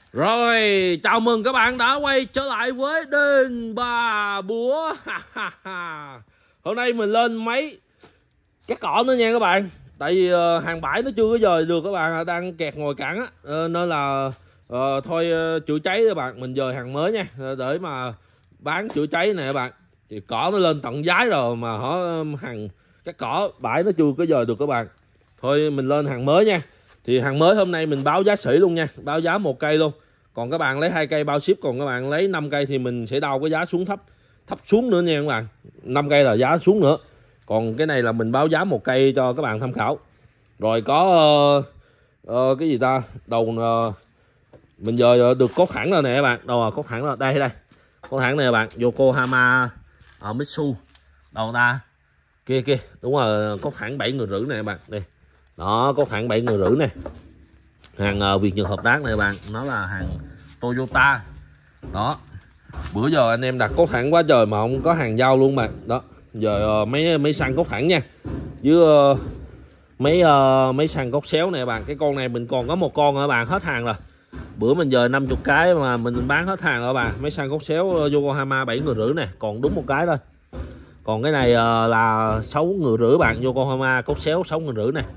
Rồi, chào mừng các bạn đã quay trở lại với Đền Bà Búa. Hôm nay mình lên máy cắt cỏ nữa nha các bạn. Tại vì hàng bãi nó chưa có dời được các bạn, đang kẹt ngồi cản á, nên là thôi chữa cháy các bạn, mình dời hàng mới nha, để mà bán chữa cháy nè các bạn. Thì cỏ nó lên tận giá rồi mà hàng cắt cỏ bãi nó chưa có dời được các bạn. Thôi mình lên hàng mới nha. Thì hàng mới hôm nay mình báo giá sỉ luôn nha, báo giá một cây luôn. Còn các bạn lấy 2 cây bao ship, còn các bạn lấy 5 cây thì mình sẽ đau cái giá xuống thấp xuống nữa nha các bạn. 5 cây là giá xuống nữa. Còn cái này là mình báo giá một cây cho các bạn tham khảo. Rồi có cái gì ta? Đầu mình giờ được cốt thẳng rồi nè các bạn. Đầu cốt thẳng rồi. Đây. Cốt thẳng này các bạn, Yokohama Mitsu. Đầu ta kia đúng rồi, cốt thẳng 7,5 người nè các bạn. Đây. Đó, cốt thẳng 7,5 người nè. Hàng Việt Nhật hợp tác này các bạn, nó là hàng Toyota. Đó, bữa giờ anh em đặt cốt thẳng quá trời mà không có hàng giao luôn mà. Đó, giờ mấy xăng cốt thẳng nha, với mấy xăng cốt xéo này các bạn. Cái con này mình còn có một con rồi các bạn, hết hàng rồi. Bữa mình giờ 50 cái mà mình bán hết hàng rồi các bạn. Mấy xăng cốt xéo Yokohama 7,5 người nè, còn đúng một cái thôi. Còn cái này là 6,5 người bạn, Yokohama cốt xéo 6,5 người nè.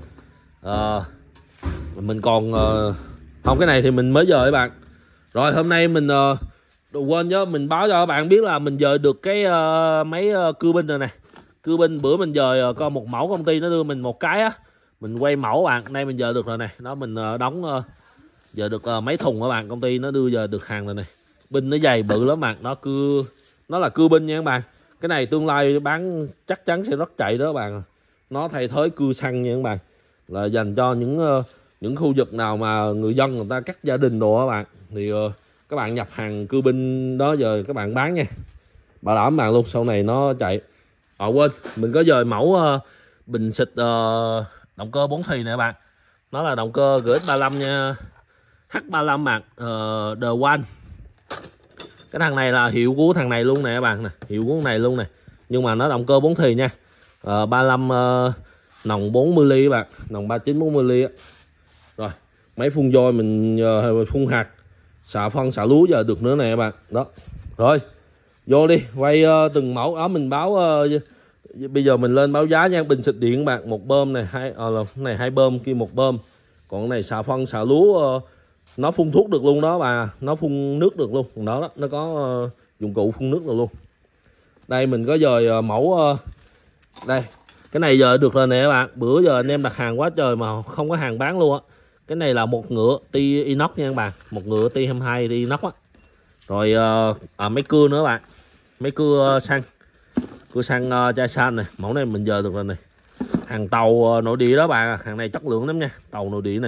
Mình còn không, cái này thì mình mới dời các bạn. Rồi hôm nay mình quên nhớ mình báo cho các bạn biết là mình dời được cái máy cưa binh rồi nè. Cưa binh bữa mình dời có một mẫu, công ty nó đưa mình một cái á, mình quay mẫu bạn. Nay mình dời được rồi nè, đó mình đóng giờ được mấy thùng các bạn, công ty nó đưa giờ được hàng rồi nè. Binh nó dày bự lắm bạn, nó là cưa binh nha các bạn. Cái này tương lai bán chắc chắn sẽ rất chạy đó các bạn. Nó thay thế cưa xăng nha các bạn, là dành cho những khu vực nào mà người dân người ta cắt gia đình đồ các bạn. Thì các bạn nhập hàng cưa binh đó giờ các bạn bán nha, bảo đảm bạn luôn, sau này nó chạy. Quên, mình có dời mẫu bình xịt động cơ 4 thì nè các bạn. Nó là động cơ GX35 nha, H35 bạn, The One. Cái thằng này là hiệu của thằng này luôn nè các bạn nè, hiệu của thằng này luôn nè, nhưng mà nó động cơ 4 thì nha. 35 nòng 40mm các bạn, nòng 39 40mm á. Rồi máy phun vôi mình phun hạt, xạ phân xạ lúa giờ được nữa nè các bạn. Đó rồi vô đi quay từng mẫu đó mình báo. Bây giờ mình lên báo giá nha. Bình xịt điện các bạn, một bơm này, hai bơm, kia một bơm. Còn này xạ phân xạ lúa nó phun thuốc được luôn đó bà, nó phun nước được luôn đó, nó có dụng cụ phun nước được luôn. Đây mình có dời mẫu đây, cái này giờ được rồi nè các bạn. Bữa giờ anh em đặt hàng quá trời mà không có hàng bán luôn á. Cái này là một ngựa ti inox nha các bạn, một ngựa ti 22 ti inox á. Rồi máy cưa nữa các bạn, máy cưa xăng chai xăng này, mẫu này mình giờ được rồi này. Hàng tàu nội địa đó bạn, hàng này chất lượng lắm nha, tàu nội địa này.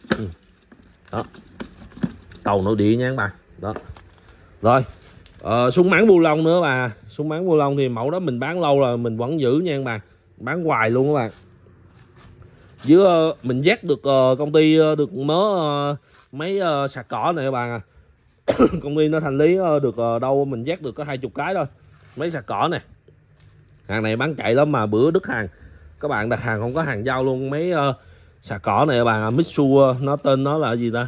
Đó, tàu nội địa nha các bạn. Đó rồi súng bắn bu lông nữa bà. Súng bắn bu lông thì mẫu đó mình bán lâu rồi, mình vẫn giữ nha các bạn, bán hoài luôn các bạn. Với mình dắt được công ty được mấy sạc cỏ này các bạn à. Công ty nó thành lý được đâu mình dắt được có 20 cái thôi, mấy sạc cỏ này. Hàng này bán chạy lắm mà bữa đứt hàng, các bạn đặt hàng không có hàng giao luôn. Mấy sạc cỏ này các bạn, Mitsu, nó tên nó là gì ta,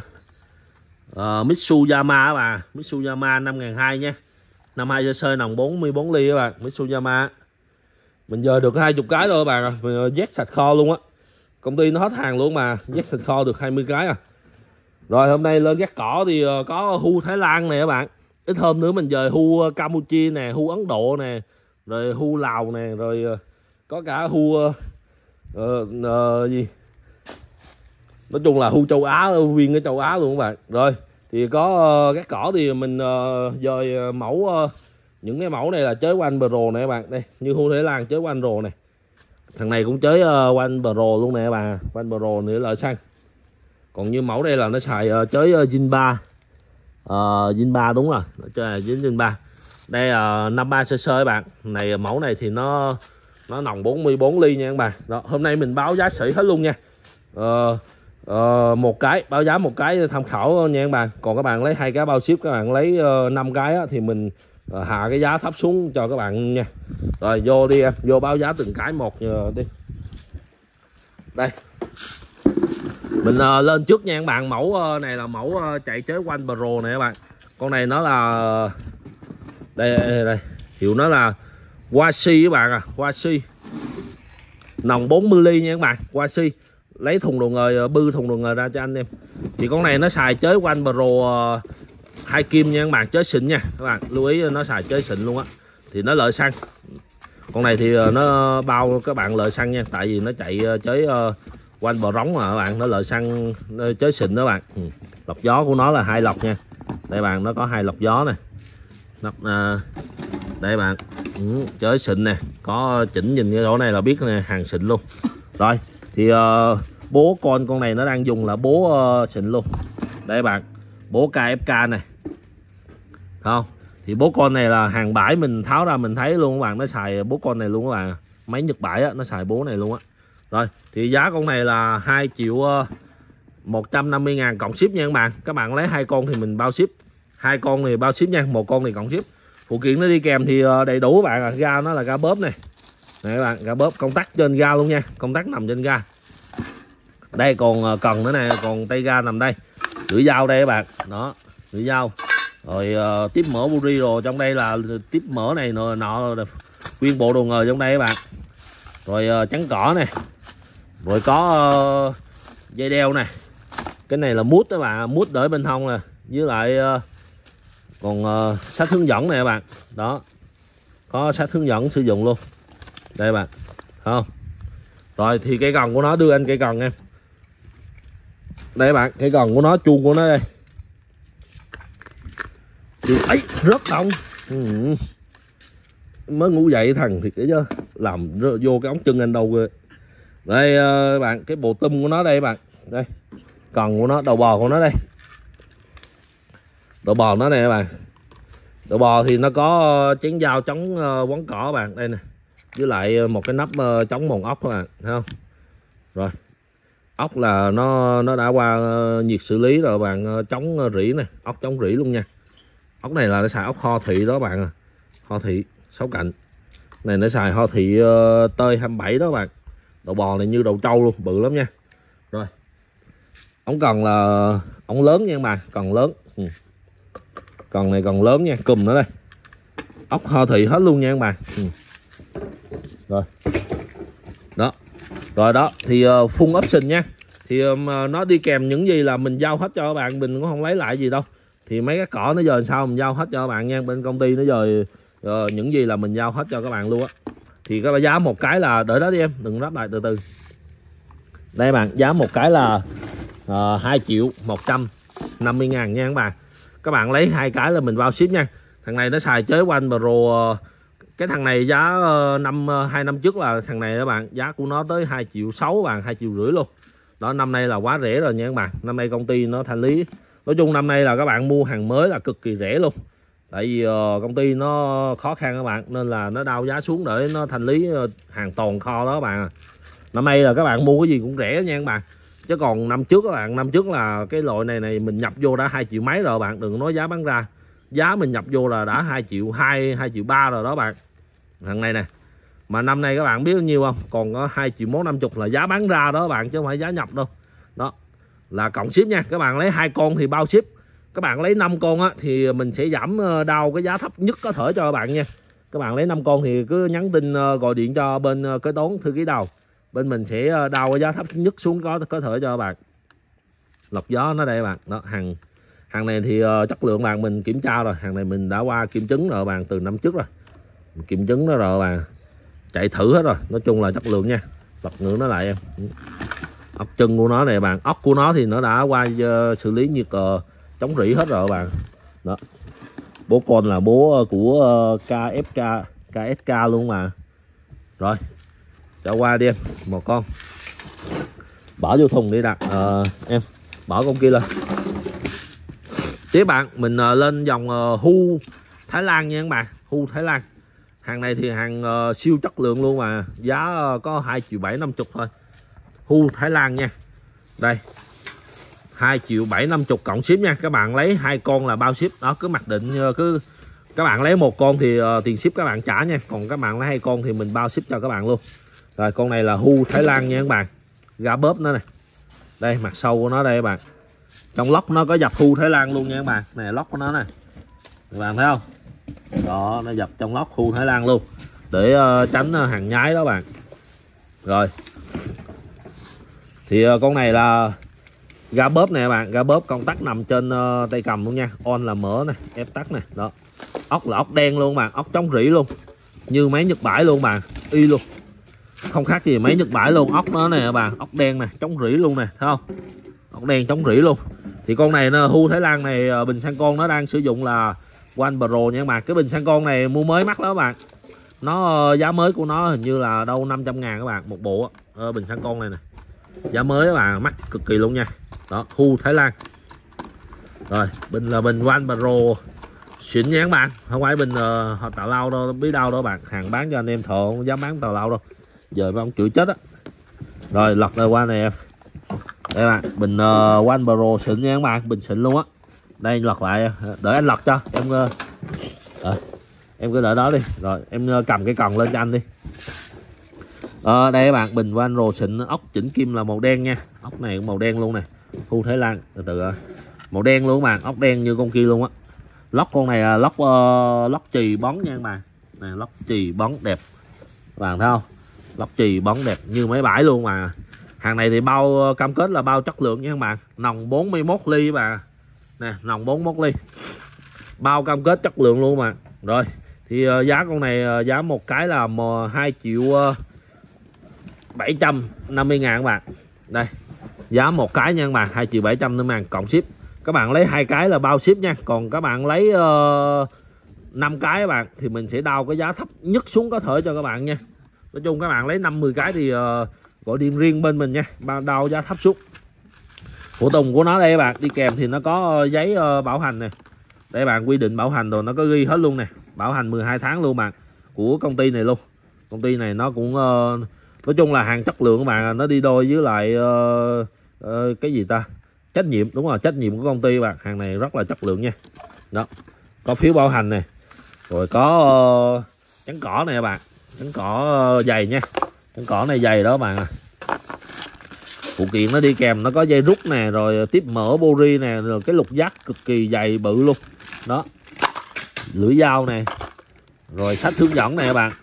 Mitsuyama các bạn, Mitsuyama 5200 nha, 52cc nòng 44 ly các bạn, Mitsuyama. Mình giờ được 20 cái thôi các bạn, mình dắt sạch kho luôn á. Công ty nó hết hàng luôn mà, dắt sạch kho được 20 cái à. Rồi hôm nay lên gác cỏ thì có hu Thái Lan nè các bạn. Ít hôm nữa mình dời hu Campuchia nè, hu Ấn Độ nè, rồi hu Lào nè, rồi có cả hu gì, nói chung là hu châu Á, viên ở châu Á luôn các bạn. Rồi thì có gác cỏ thì mình dời mẫu, những cái mẫu này là chế One Pro nè các bạn. Đây như hu Thái Lan chế One Pro này, thằng này cũng chế One Pro luôn nè các bạn, One Pro nữa là xăng. Còn như mẫu đây là nó xài chế Jinba, Jinba đúng rồi, nó chơi Jinba. Đây là 53cc các bạn. Này mẫu này thì nó nòng 44 ly nha các bạn. Đó, hôm nay mình báo giá sỉ hết luôn nha. Một cái báo giá một cái tham khảo nha các bạn. Còn các bạn lấy 2 cái bao ship, các bạn lấy 5 cái á, thì mình hạ cái giá thấp xuống cho các bạn nha. Rồi vô đi em, vô báo giá từng cái một đi. Đây Mình lên trước nha các bạn. Mẫu này là mẫu chạy chế One Pro này các bạn. Con này nó là đây hiệu nó là Washi các bạn à, Washi nòng 40 ly nha các bạn. Washi lấy thùng đồ nghề, bư thùng đồ nghề ra cho anh em. Thì con này nó xài chế One Pro 2 kim nha các bạn, chế xịn nha các bạn, lưu ý nó xài chế xịn luôn á. Thì nó lợi xăng. Con này thì nó bao các bạn lợi xăng nha, tại vì nó chạy chế One Pro rống mà các bạn, nó lợi xăng chế xịn đó bạn. Lọc gió của nó là 2 lọc nha. Đây bạn, nó có 2 lọc gió này. Đây bạn, chế xịn nè, có chỉnh nhìn cái chỗ này là biết nè, hàng xịn luôn. Rồi thì bố con này nó đang dùng là bố xịn luôn. Đây bạn, bố KFK này, không thì bố con này là hàng bãi, mình tháo ra mình thấy luôn các bạn, nó xài bố con này luôn các bạn. Máy Nhật bãi á, nó xài bố này luôn á. Rồi thì giá con này là 2.150.000 cộng ship nha các bạn. Các bạn lấy 2 con thì mình bao ship, 2 con thì bao ship nha, 1 con thì cộng ship. Phụ kiện nó đi kèm thì đầy đủ các bạn à. Ga nó là ga bóp này các bạn, ga bóp công tắc trên ga luôn nha, công tắc nằm trên ga. Đây còn cần nữa nè, còn tay ga nằm đây, lưỡi dao đây các bạn, đó lưỡi dao. Rồi tiếp mỡ buri rồi trong đây là tiếp mỡ này nọ nguyên bộ đồ nghề trong đây các bạn. Rồi chắn cỏ này, rồi có dây đeo này, cái này là mút các bạn, mút để bên hông nè, với lại còn sách hướng dẫn này các bạn, đó có sách hướng dẫn sử dụng luôn đây bạn, không. Rồi thì cây cần của nó, đưa anh cây cần em đây bạn, cây cần của nó, chuông của nó đây ấy rất đông. Mới ngủ dậy thằng thiệt đấy chứ, làm vô cái ống chân anh đâu rồi. Đây bạn, cái bộ tum của nó đây bạn, đây cần của nó, đầu bò của nó đây, đầu bò nó này các bạn. Đầu bò thì nó có chén dao chống quấn cỏ bạn, đây nè, với lại một cái nắp chống mòn ốc các bạn, thấy không. Rồi ốc là nó đã qua nhiệt xử lý rồi bạn, chống rỉ này, ốc chống rỉ luôn nha. Ốc này là nó xài ốc Ho Thị đó bạn à, Ho Thị 6 cạnh này, nó xài Ho Thị tơi 27 đó bạn. Đầu bò này như đầu trâu luôn, bự lắm nha. Rồi ống cần là ống lớn nha các bạn, cần lớn. Cần này còn lớn nha, cùm nữa đây, ốc Ho Thị hết luôn nha các bạn. Rồi đó, rồi đó thì full option nha. Thì nó đi kèm những gì là mình giao hết cho các bạn, mình cũng không lấy lại gì đâu. Thì mấy cái cỏ nó giờ sao mình giao hết cho các bạn nha, bên công ty nó giờ những gì là mình giao hết cho các bạn luôn á. Thì cái giá một cái là, đợi đó đi em, đừng ráp lại, từ từ. Đây bạn, giá một cái là 2.150.000 nha các bạn. Các bạn lấy 2 cái là mình bao ship nha. Thằng này nó xài chế One Pro. Cái thằng này giá 2 năm trước là thằng này các bạn, giá của nó tới 2.600.000 bạn, 2,5 triệu luôn. Đó, năm nay là quá rẻ rồi nha các bạn. Năm nay công ty nó thanh lý. Nói chung năm nay là các bạn mua hàng mới là cực kỳ rẻ luôn. Tại vì công ty nó khó khăn các bạn, nên là nó đao giá xuống để nó thanh lý hàng tồn kho đó các bạn. Năm nay là các bạn mua cái gì cũng rẻ nha các bạn. Chứ còn năm trước các bạn, năm trước là cái loại này mình nhập vô đã 2 triệu mấy rồi bạn, đừng nói giá bán ra. Giá mình nhập vô là đã 2,2 triệu, 2,3 triệu rồi đó bạn. Thằng này nè. Mà năm nay các bạn biết bao nhiêu không? Còn có 2.150.000 là giá bán ra đó bạn, chứ không phải giá nhập đâu. Đó là cộng ship nha. Các bạn lấy 2 con thì bao ship. Các bạn lấy 5 con á thì mình sẽ giảm đao cái giá thấp nhất có thể cho các bạn nha. Các bạn lấy 5 con thì cứ nhắn tin gọi điện cho bên kế toán thư ký đầu, bên mình sẽ đao cái giá thấp nhất xuống có thể cho các bạn. Lọc gió nó đây các bạn. Đó, hàng này thì chất lượng bạn mình kiểm tra rồi, hàng này mình đã qua kiểm chứng rồi bạn, từ năm trước rồi mình kiểm chứng nó rồi bạn, chạy thử hết rồi. Nói chung là chất lượng nha. Lọc nữa nó lại em, ốc chân của nó này bạn, ốc của nó thì nó đã qua xử lý nhiệt chống rỉ hết rồi bạn. Đó, bố con là bố của KSK luôn mà. Rồi cho qua đi em, một con bỏ vô thùng đi đặt. Em bỏ con kia lên. Tiếp bạn, mình lên dòng Hu Thái Lan nha các bạn. Hu Thái Lan, hàng này thì hàng siêu chất lượng luôn mà, giá có 2.750.000 thôi. Hu Thái Lan nha. Đây 2.750.000 cộng ship nha. Các bạn lấy 2 con là bao ship. Đó, cứ mặc định cứ các bạn lấy 1 con thì tiền ship các bạn trả nha, còn các bạn lấy 2 con thì mình bao ship cho các bạn luôn. Rồi con này là Hu Thái Lan nha các bạn, ga bóp nữa này. Đây mặt sau của nó đây các bạn. Trong lốc nó có dập khu Thái Lan luôn nha các bạn. Này lốc của nó này, các bạn thấy không? Đó, nó dập trong lốc khu Thái Lan luôn để tránh hàng nhái đó bạn. Rồi thì con này là ga bóp nè bạn, ga bóp công tắc nằm trên tay cầm luôn nha. On là mở này, ép tắt này. Đó, ốc là ốc đen luôn bạn, ốc chống rỉ luôn, như máy Nhật bãi luôn bạn, y luôn, không khác gì máy Nhật bãi luôn. Ốc nó nè bạn, ốc đen nè, chống rỉ luôn nè, thấy không? Ốc đen chống rỉ luôn. Thì con này Hu Thái Lan này, bình xăng con nó đang sử dụng là One Pro nha các bạn. Cái bình xăng con này mua mới mắc lắm các bạn. Nó giá mới của nó hình như là đâu 500.000 các bạn, một bộ bình xăng con này nè. Giá mới các bạn, mắc cực kỳ luôn nha. Đó, Hu Thái Lan. Rồi, bình là bình One Pro xịn nha các bạn, không phải bình họ tào lao đâu, biết đâu đó bạn. Hàng bán cho anh em thợ không dám bán tào lao đâu, giờ mấy ông chửi chết á. Rồi lật đây qua này em. Đây bạn, bình One Pro xịn nha các bạn, bình xịn luôn á. Đây lật lại, đợi anh lật cho em. Em cứ đợi đó đi, rồi em cầm cái cần lên cho anh đi. Đây các bạn, bình One Pro xịn, ốc chỉnh kim là màu đen nha. Ốc này màu đen luôn nè, Hu Thái Lan. Từ từ màu đen luôn các bạn, ốc đen như con kia luôn á. Lóc con này là lóc chì bóng nha các bạn. Này lóc chì bóng đẹp, các bạn thấy không? Lóc chì bóng đẹp như mấy bãi luôn mà. Hàng này thì bao cam kết là bao chất lượng nha các bạn. Nòng 41 ly bà. Nè, nòng 41 ly. Bao cam kết chất lượng luôn mà. Rồi, thì giá con này giá một cái là 2.750.000 các bạn. Đây. Giá một cái nha các bạn, 2.750.000 cộng ship. Các bạn lấy 2 cái là bao ship nha. Còn các bạn lấy 5 cái các bạn thì mình sẽ đao cái giá thấp nhất xuống có thể cho các bạn nha. Nói chung các bạn lấy 50 cái thì gọi điện riêng bên mình nha, đao giá thấp xuống. Phụ tùng của nó đây các bạn, đi kèm thì nó có giấy bảo hành nè. Đây bạn, quy định bảo hành rồi nó có ghi hết luôn nè. Bảo hành 12 tháng luôn bạn, của công ty này luôn. Công ty này nó cũng nói chung là hàng chất lượng các bạn, nó đi đôi với lại cái gì ta, trách nhiệm. Đúng rồi, trách nhiệm của công ty bạn. Hàng này rất là chất lượng nha. Đó, có phiếu bảo hành này, rồi có chắn cỏ này các bạn, chắn cỏ dày nha. Chắn cỏ này dày đó bạn. Phụ kiện nó đi kèm nó có dây rút nè, rồi tiếp mở bori nè, rồi cái lục giác cực kỳ dày bự luôn. Đó, lưỡi dao này, rồi sách hướng dẫn này các bạn.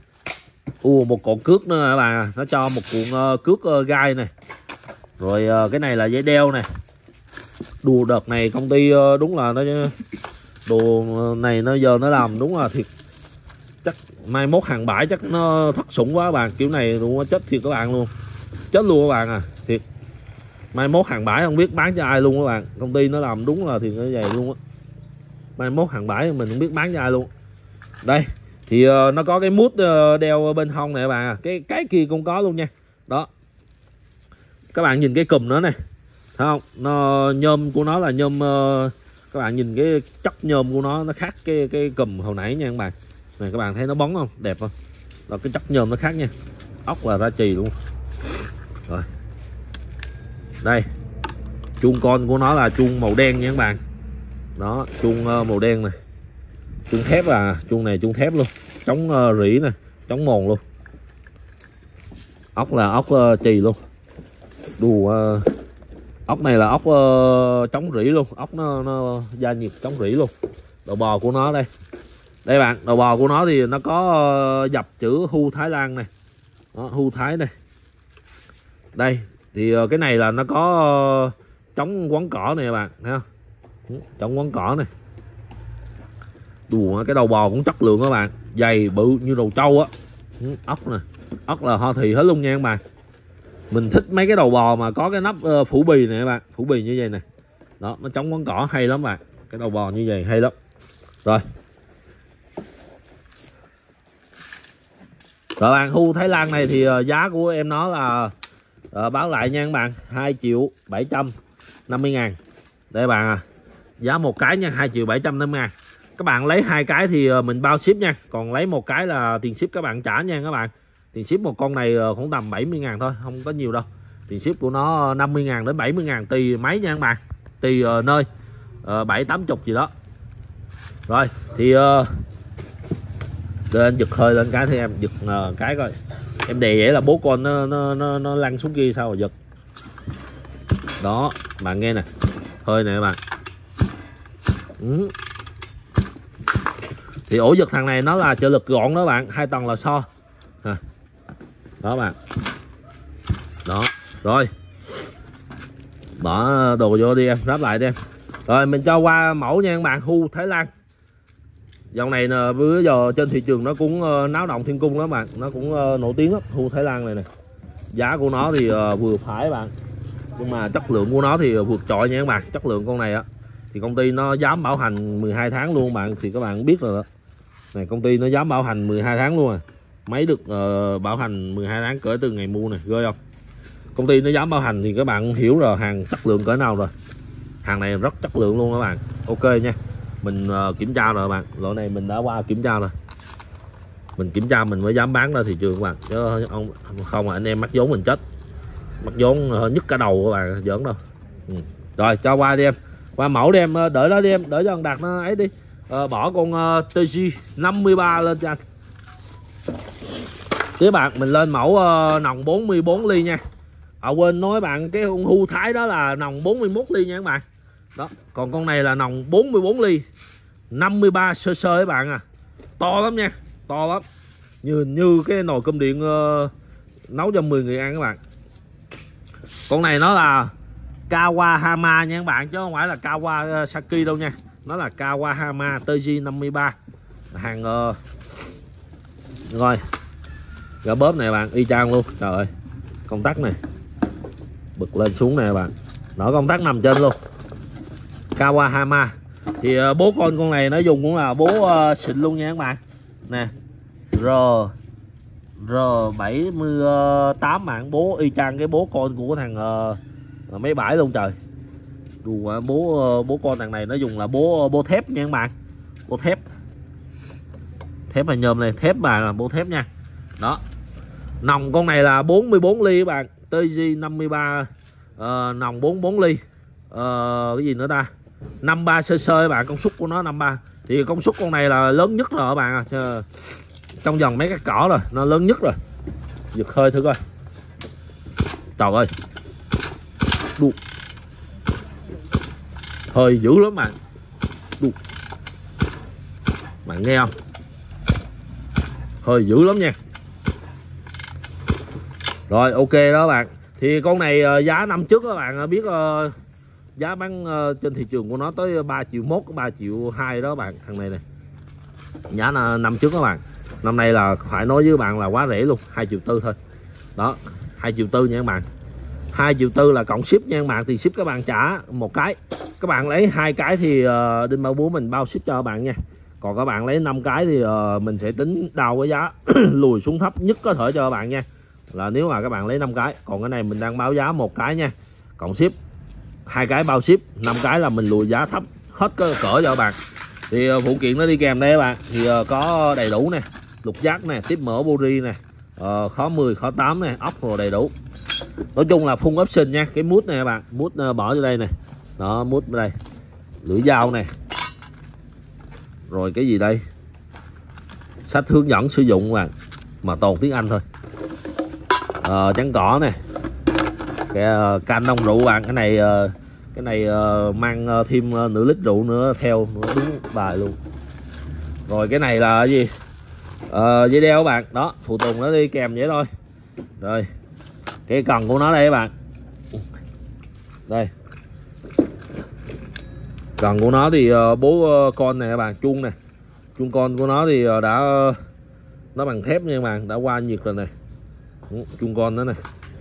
Một cột cước nữa các bạn, nó cho một cuộn cước gai này. Rồi cái này là dây đeo này. Đùa đợt này công ty đúng là nó đồ này nó giờ nó làm đúng là thiệt, chắc mai mốt hàng bãi chắc nó thất sủng quá các bạn. Kiểu này đúng là chết thiệt các bạn luôn, chết luôn các bạn à, thiệt. Mai mốt hàng bãi không biết bán cho ai luôn các bạn. Công ty nó làm đúng là thiệt nó vậy luôn á. Mai mốt hàng bãi mình không biết bán cho ai luôn. Đây thì nó có cái mút đeo bên hông này các bạn à. Cái kia cũng có luôn nha. Đó, các bạn nhìn cái cùm nữa này, thấy không? Nó nhôm của nó là nhôm, các bạn nhìn cái chất nhôm của nó khác cái cùm hồi nãy nha các bạn. Này các bạn thấy nó bóng không, đẹp không? Đó, cái chất nhôm nó khác nha. Ốc là ra chì luôn. Rồi đây, chuông con của nó là chuông màu đen nha các bạn. Đó, chuông màu đen này, chuông thép à. Chuông này chuông thép luôn, chống rỉ nè, chống mòn luôn. Ốc là ốc chì luôn. Đùa ốc này là ốc chống rỉ luôn. Ốc nó gia nhiệt chống rỉ luôn. Đầu bò của nó đây. Đây bạn, đầu bò của nó thì nó có dập chữ Hu Thái Lan này. Đó, Hu Thái này. Đây thì cái này là nó có chống quấn cỏ này các bạn, thấy không? Chống quấn cỏ này. Đùa, cái đầu bò cũng chất lượng các bạn, dày bự như đầu trâu á. Ốc nè, ốc là ho thì hết luôn nha các bạn. Mình thích mấy cái đầu bò mà có cái nắp phủ bì này các bạn, phủ bì như vậy nè. Đó, nó chống quấn cỏ hay lắm bạn. Cái đầu bò như vậy hay lắm. Rồi bạn, Hu Thái Lan này thì giá của em nó là báo lại nha các bạn, 2.750.000. Đây bạn à, giá một cái nha, 2.750.000. Các bạn lấy 2 cái thì mình bao ship nha. Còn lấy một cái là tiền ship các bạn trả nha các bạn. Tiền ship một con này khoảng tầm 70.000 thôi, không có nhiều đâu. Tiền ship của nó 50.000 đến 70.000 tùy máy nha các bạn, tùy nơi, 70-80 gì đó. Rồi thì để anh giật hơi lên cái thì em giật cái coi. Em đè vậy là bố con nó lăn xuống kia sao mà giật. Đó bạn nghe nè, hơi nè các bạn. Thì ổ giật thằng này nó là trợ lực gọn đó bạn, 2 tầng là so đó bạn. Đó rồi, bỏ đồ vô đi em, ráp lại đi em. Rồi mình cho qua mẫu nha các bạn, hu Thái Lan. Dòng này bây giờ trên thị trường nó cũng náo động thiên cung đó bạn, nó cũng nổi tiếng lắm, hu Thái Lan này nè. Giá của nó thì vừa phải bạn, nhưng mà chất lượng của nó thì vượt trội nha các bạn. Chất lượng con này á thì công ty nó dám bảo hành 12 tháng luôn bạn, thì các bạn biết rồi đó. Này công ty nó dám bảo hành 12 tháng luôn à. Máy được bảo hành 12 tháng cỡ từ ngày mua này, ghê không? Công ty nó dám bảo hành thì các bạn hiểu rồi hàng chất lượng cỡ nào rồi. Hàng này rất chất lượng luôn các bạn. Ok nha. Mình kiểm tra rồi bạn, loại này mình đã qua kiểm tra rồi. Mình kiểm tra mình mới dám bán ra thị trường các bạn, chứ không là anh em mắc vốn mình chết. Mắc vốn nhức cả đầu các bạn, giỡn đâu. Rồi cho qua đi em, qua mẫu đi em, đợi đó đi em, đợi cho thằng Đạt nó ấy đi. Bỏ con TG 53 lên cho anh. Tiếp bạn, mình lên mẫu nòng 44 ly nha. Quên nói bạn, cái con hu Thái đó là nòng 41 ly nha các bạn. Đó, còn con này là nòng 44 ly 53 cc các bạn à. To lắm nha, to lắm. Như cái nồi cơm điện nấu cho 10 người ăn các bạn. Con này nó là Kawahama nha các bạn, chứ không phải là Kawasaki đâu nha. Nó là Kawahama TG 53. Hàng rồi. Gỡ bóp này bạn, y chang luôn. Trời ơi. Công tắc này. Bật lên xuống nè bạn. Nó công tắc nằm trên luôn. Kawahama. Thì bố con này nó dùng cũng là bố xịn luôn nha các bạn. Nè. R78 bạn, bố y chang cái bố con của thằng mấy bãi luôn trời. Đùa, bố con thằng này nó dùng là bố thép nha các bạn. Bố thép. Thép là nhôm này, thép là bố thép nha. Đó. Nòng con này là 44 ly các bạn, TG 53 nòng 44 ly. Cái gì nữa ta? 53 cc các bạn, công suất của nó 53. Thì công suất con này là lớn nhất rồi các bạn à. Trong dòng mấy cái cỏ rồi, nó lớn nhất rồi. Giật hơi thử coi. Trời ơi. Đu. Hơi dữ lắm bạn. Đu. Bạn nghe không? Hơi dữ lắm nha. Rồi ok đó bạn. Thì con này giá năm trước các bạn biết giá bán trên thị trường của nó tới 3 triệu 1, 3 triệu 2 đó bạn. Thằng này này. Giá là năm trước các bạn. Năm nay là phải nói với bạn là quá rẻ luôn, 2 triệu 4 thôi. Đó, 2 triệu 4 nha các bạn. 2 triệu 4 là cộng ship nha các bạn, thì ship các bạn trả một cái. Các bạn lấy 2 cái thì Đinh Bảo Búa mình bao ship cho các bạn nha. Còn các bạn lấy 5 cái thì mình sẽ tính đào cái giá lùi xuống thấp nhất có thể cho các bạn nha. Là nếu mà các bạn lấy 5 cái, còn cái này mình đang báo giá một cái nha. Cộng ship 2 cái bao ship, 5 cái là mình lùi giá thấp hết cỡ cho các bạn. Thì phụ kiện nó đi kèm đây các bạn, thì có đầy đủ nè, lục giác nè, tiếp mở bori nè, khó 10 khó 8 nè, ốc rồi đầy đủ. Nói chung là full option nha. Cái mút này các bạn, mút bỏ vô đây nè. Đó, mút ở đây. Lưỡi dao nè. Rồi cái gì đây? Sách hướng dẫn sử dụng các bạn, mà toàn tiếng Anh thôi. Chắn cỏ nè. Cái can đông rượu bạn, cái này mang thêm nửa lít rượu nữa theo, nữa đúng bài luôn. Rồi cái này là cái gì? Dây đeo các bạn, đó, phụ tùng nó đi kèm vậy thôi. Rồi cái cần của nó đây các bạn, đây cần của nó thì bố con này các bạn, chuông nè, chuông con của nó thì nó bằng thép nha các bạn, đã qua nhiệt rồi này. Chuông con đó nè.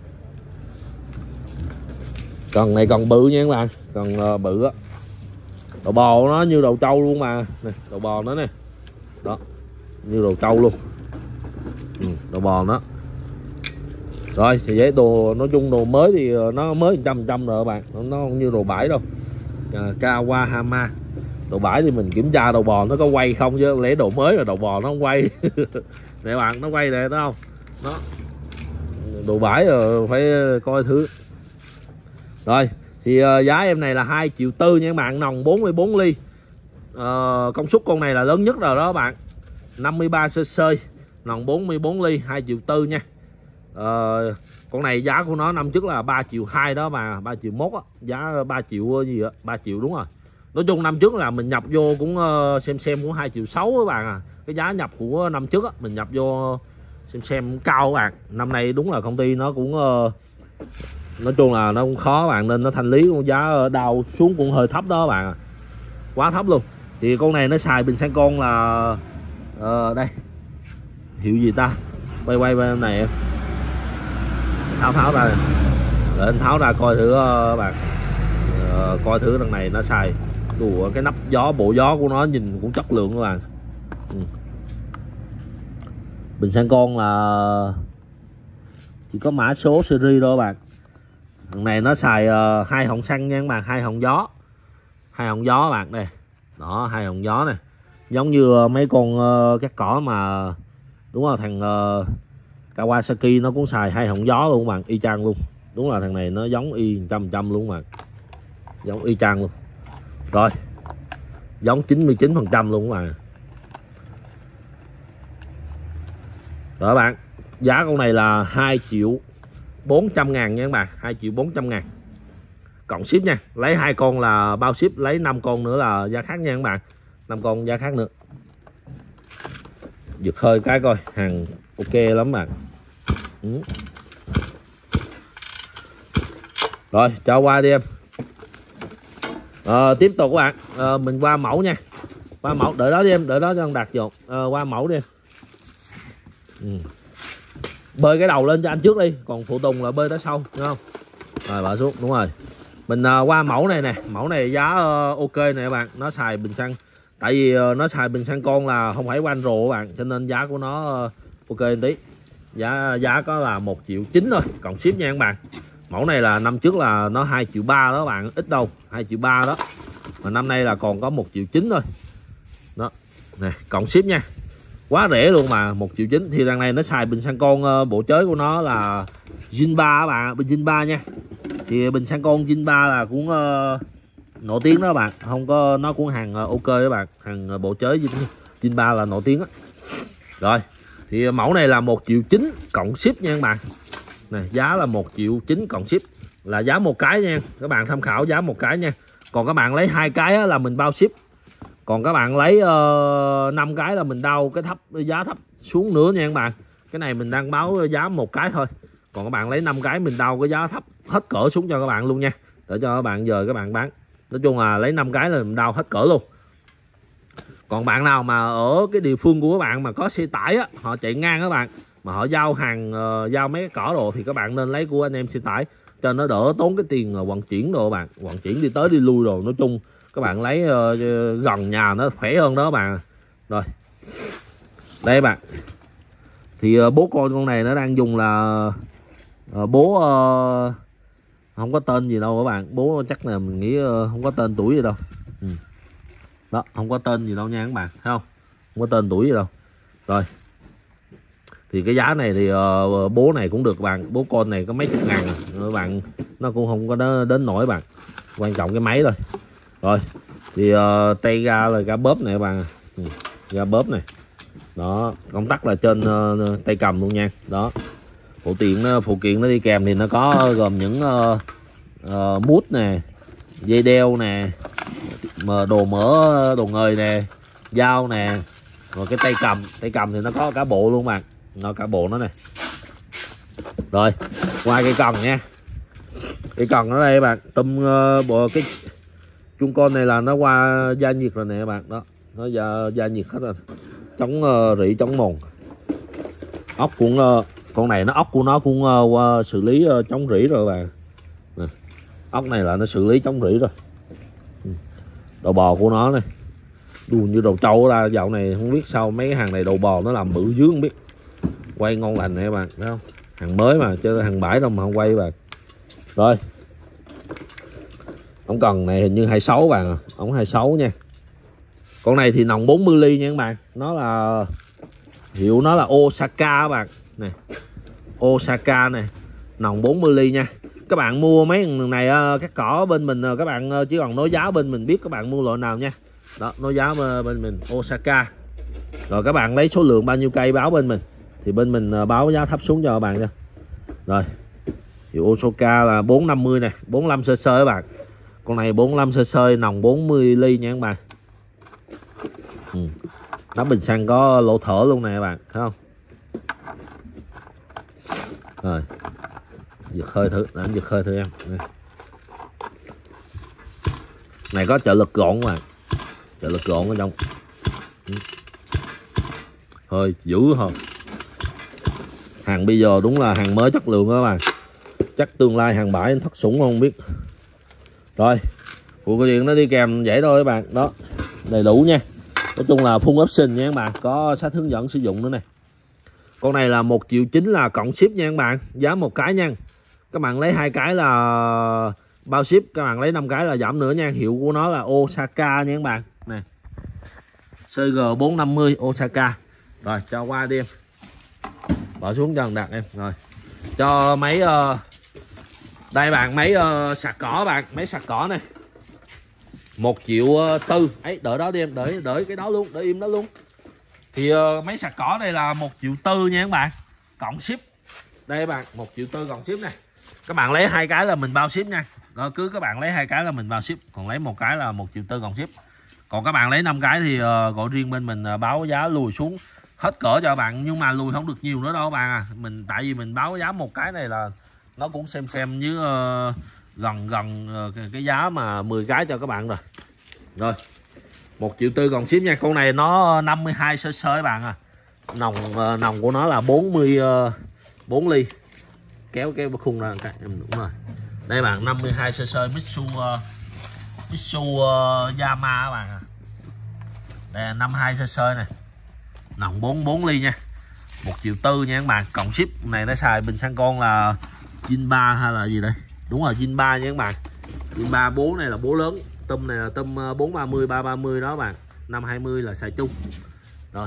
Cần này còn bự nha các bạn, còn bự á. Đầu bò nó như đầu trâu luôn mà nè, đầu bò nó nè, đó như đầu trâu luôn. Đầu bò nó. Rồi thì giấy đồ, nói chung đồ mới thì nó mới 100% rồi các bạn, nó không như đồ bãi đâu. Kawahama. Đồ bãi thì mình kiểm tra đầu bò nó có quay không, chứ lấy đồ mới rồi đầu bò nó không quay. Nè bạn, nó quay nè, thấy không? Đó. Đồ bãi rồi phải coi thứ. Rồi thì giá em này là 2 triệu 4 nha các bạn, nòng 44 ly. Công suất con này là lớn nhất rồi đó các bạn, 53 cc, nòng 44 ly, 2 triệu 4 nha. Con này giá của nó năm trước là 3,2 triệu đó mà 3,1 triệu á, giá 3 triệu gì á, 3 triệu đúng rồi. Nói chung năm trước là mình nhập vô cũng xem cũng 2,6 triệu các bạn à. Cái giá nhập của năm trước á, mình nhập vô xem cao các bạn. Năm nay đúng là công ty nó cũng nói chung là nó cũng khó các bạn, nên nó thanh lý con giá đào xuống cũng hơi thấp đó các bạn à. Quá thấp luôn. Thì con này nó xài bình xăng con là đây hiệu gì ta, quay bên này tháo ra để anh tháo ra coi thử các bạn. Coi thử đằng này nó xài đủ cái nắp gió, bộ gió của nó nhìn cũng chất lượng các bạn. Bình xăng con là chỉ có mã số series thôi các bạn. Thằng này nó xài 2 họng xăng nha các bạn, 2 họng gió, 2 họng gió các bạn đây đó, 2 họng gió này, giống như mấy con các cỏ mà đúng không, thằng Kawasaki nó cũng xài 2 họng gió luôn các bạn, y chang luôn. Đúng là thằng này nó giống y 100% luôn mà, giống y chang luôn rồi, giống 99% luôn các bạn. Rồi các bạn, giá con này là 2.400.000 nha các bạn, 2.400.000 cộng ship nha. Lấy 2 con là bao ship, lấy 5 con nữa là giá khác nha các bạn, 5 con giá khác nữa. Giật hơi cái coi, hàng ok lắm bạn. Rồi cho qua đi em. Tiếp tục các bạn, mình qua mẫu nha, qua mẫu, đợi đó đi em, đợi đó cho anh đặt vô. Qua mẫu đi em. Bơi cái đầu lên cho anh trước đi, còn phụ tùng là bơi tới sau, đúng không? Rồi bỏ xuống, đúng rồi. Mình qua mẫu này nè, mẫu này giá ok nè các bạn, nó xài bình xăng, tại vì nó xài bình xăng con là không phải van rồ các bạn, cho nên giá của nó ok một tí. Giá có là 1,9 triệu thôi, cộng ship nha các bạn. Mẫu này là năm trước là nó 2,3 triệu đó các bạn, ít đâu, 2,3 triệu đó. Mà năm nay là còn có 1,9 triệu thôi. Đó. Nè, cộng ship nha. Quá rẻ luôn mà, 1,9 triệu. Thì đằng này nó xài bình xăng con, bộ chới của nó là Zin 3 các bạn, bình Zin 3 nha. Thì bình xăng con Zin 3 là cũng nổi tiếng đó các bạn, không có, nó cũng hàng ok các bạn, hàng bộ chới Zin 3 là nổi tiếng đó. Rồi, thì mẫu này là 1,9 triệu cộng ship nha các bạn. Này, giá là 1,9 triệu cộng ship, là giá một cái nha, các bạn tham khảo giá một cái nha. Còn các bạn lấy 2 cái là mình bao ship. Còn các bạn lấy 5 cái là mình đau cái giá thấp xuống nữa nha các bạn. Cái này mình đang báo giá một cái thôi. Còn các bạn lấy 5 cái mình đau cái giá thấp hết cỡ xuống cho các bạn luôn nha, để cho các bạn giờ các bạn bán. Nói chung là lấy 5 cái là mình đau hết cỡ luôn. Còn bạn nào mà ở cái địa phương của các bạn mà có xe tải á, họ chạy ngang các bạn, mà họ giao hàng, giao mấy cái cỏ đồ, thì các bạn nên lấy của anh em xe tải cho nó đỡ tốn cái tiền vận chuyển đồ các bạn, vận chuyển đi tới đi lui rồi. Nói chung các bạn lấy gần nhà nó khỏe hơn đó các bạn. Rồi đây các bạn, thì bố con này nó đang dùng là bố không có tên gì đâu các bạn, bố chắc là mình nghĩ không có tên tuổi gì đâu. Đó, không có tên gì đâu nha các bạn, thấy không, không có tên tuổi gì đâu. Rồi thì cái giá này thì bố này cũng được các bạn, bố con này có mấy chục ngàn các bạn, nó cũng không có đến nổi bạn, quan trọng cái máy thôi. Rồi thì tay ga là ga bóp này các bạn, ga bóp này đó, công tắc là trên tay cầm luôn nha. Đó, phụ kiện nó đi kèm thì nó có gồm những mút nè, dây đeo nè, đồ mỡ, đồ ngời nè, dao nè, rồi cái tay cầm thì nó có cả bộ luôn bạn, nó cả bộ nó này. Rồi qua cái cần nha, cái cần ở đây các bạn, bộ cái chung con này là nó qua gia nhiệt rồi nè các bạn, đó nó gia nhiệt hết rồi, chống rỉ chống mòn. Ốc cũng con này nó, ốc của nó cũng qua xử lý chống rỉ rồi các bạn. Ốc này là nó xử lý chống rỉ rồi. Đầu bò của nó này đùa như đầu trâu ra, dạo này không biết sao mấy cái hàng này đầu bò nó làm bự dướng không biết, quay ngon lành này các bạn, thấy không, hàng mới mà chứ hàng bãi đâu mà không quay các bạn. Rồi ống cần này hình như 26 bạn, ống 26 nha. Con này thì nòng 40 ly nha các bạn, nó là hiệu nó là Osaka các bạn này, Osaka này, nòng 40 ly nha. Các bạn mua mấy này các cỏ bên mình, các bạn chỉ còn nói giá bên mình biết các bạn mua loại nào nha. Đó, nói giá bên mình Osaka. Rồi các bạn lấy số lượng bao nhiêu cây báo bên mình, thì bên mình báo giá thấp xuống cho các bạn nha. Rồi hiệu Osaka là 450 này, 45cc các bạn. Con này 45cc, nòng 40 ly nha các bạn. Nắp bình xăng có lỗ thở luôn nè các bạn, thấy không? Rồi giật hơi thử, đánh giật hơi thử em. Này có trợ lực gọn mà, trợ lực gọn ở trong. Thôi dữ thôi. Hàng bây giờ đúng là hàng mới chất lượng đó các bạn. Chắc tương lai hàng bãi thất sủng không biết. Rồi phụ kiện điện nó đi kèm vậy thôi các bạn. Đó đầy đủ nha. Nói chung là full option nha các bạn. Có sách hướng dẫn sử dụng nữa này. Con này là 1.9 triệu là cộng ship nha các bạn. Giá một cái nha. Các bạn lấy 2 cái là bao ship. Các bạn lấy 5 cái là giảm nữa nha. Hiệu của nó là Osaka nha các bạn. Này CG450 Osaka. Rồi cho qua đi em. Bỏ xuống cho đặt em. Rồi cho máy đây bạn, máy sạc cỏ bạn, máy sạc cỏ này 1.4 triệu ấy, đợi đó đi em, đợi cái đó luôn, đợi im đó luôn. Thì máy sạc cỏ này là 1.4 triệu nha các bạn, cộng ship. Đây các bạn, 1.4 triệu cộng ship này. Các bạn lấy 2 cái là mình bao ship nha. Rồi cứ các bạn lấy 2 cái là mình bao ship, còn lấy một cái là 1.4 triệu cộng ship. Còn các bạn lấy 5 cái thì gọi riêng bên mình báo giá lùi xuống hết cỡ cho bạn, nhưng mà lùi không được nhiều nữa đâu các bạn à. Mình tại vì mình báo giá một cái này là nó cũng xem với gần cái giá mà 10 cái cho các bạn rồi. Rồi 1.4 triệu còn ship nha. Con này nó 52cc các bạn à. Nòng của nó là 44 ly. Kéo cái khung ra cái em, đúng rồi. Đây bạn, 52cc Mitsubishi Yamaha các bạn à. Đây 52cc này. Nòng 44 ly nha. 1.4 triệu nha các bạn, cộng ship. Này nó xài bình xăng con là Zin 3 hay là gì đây? Đúng rồi, Zin 3 nha các bạn. Zin 3, bố này là bố lớn, tum này là tum 430 330 đó các bạn. 520 là xài chung. Rồi.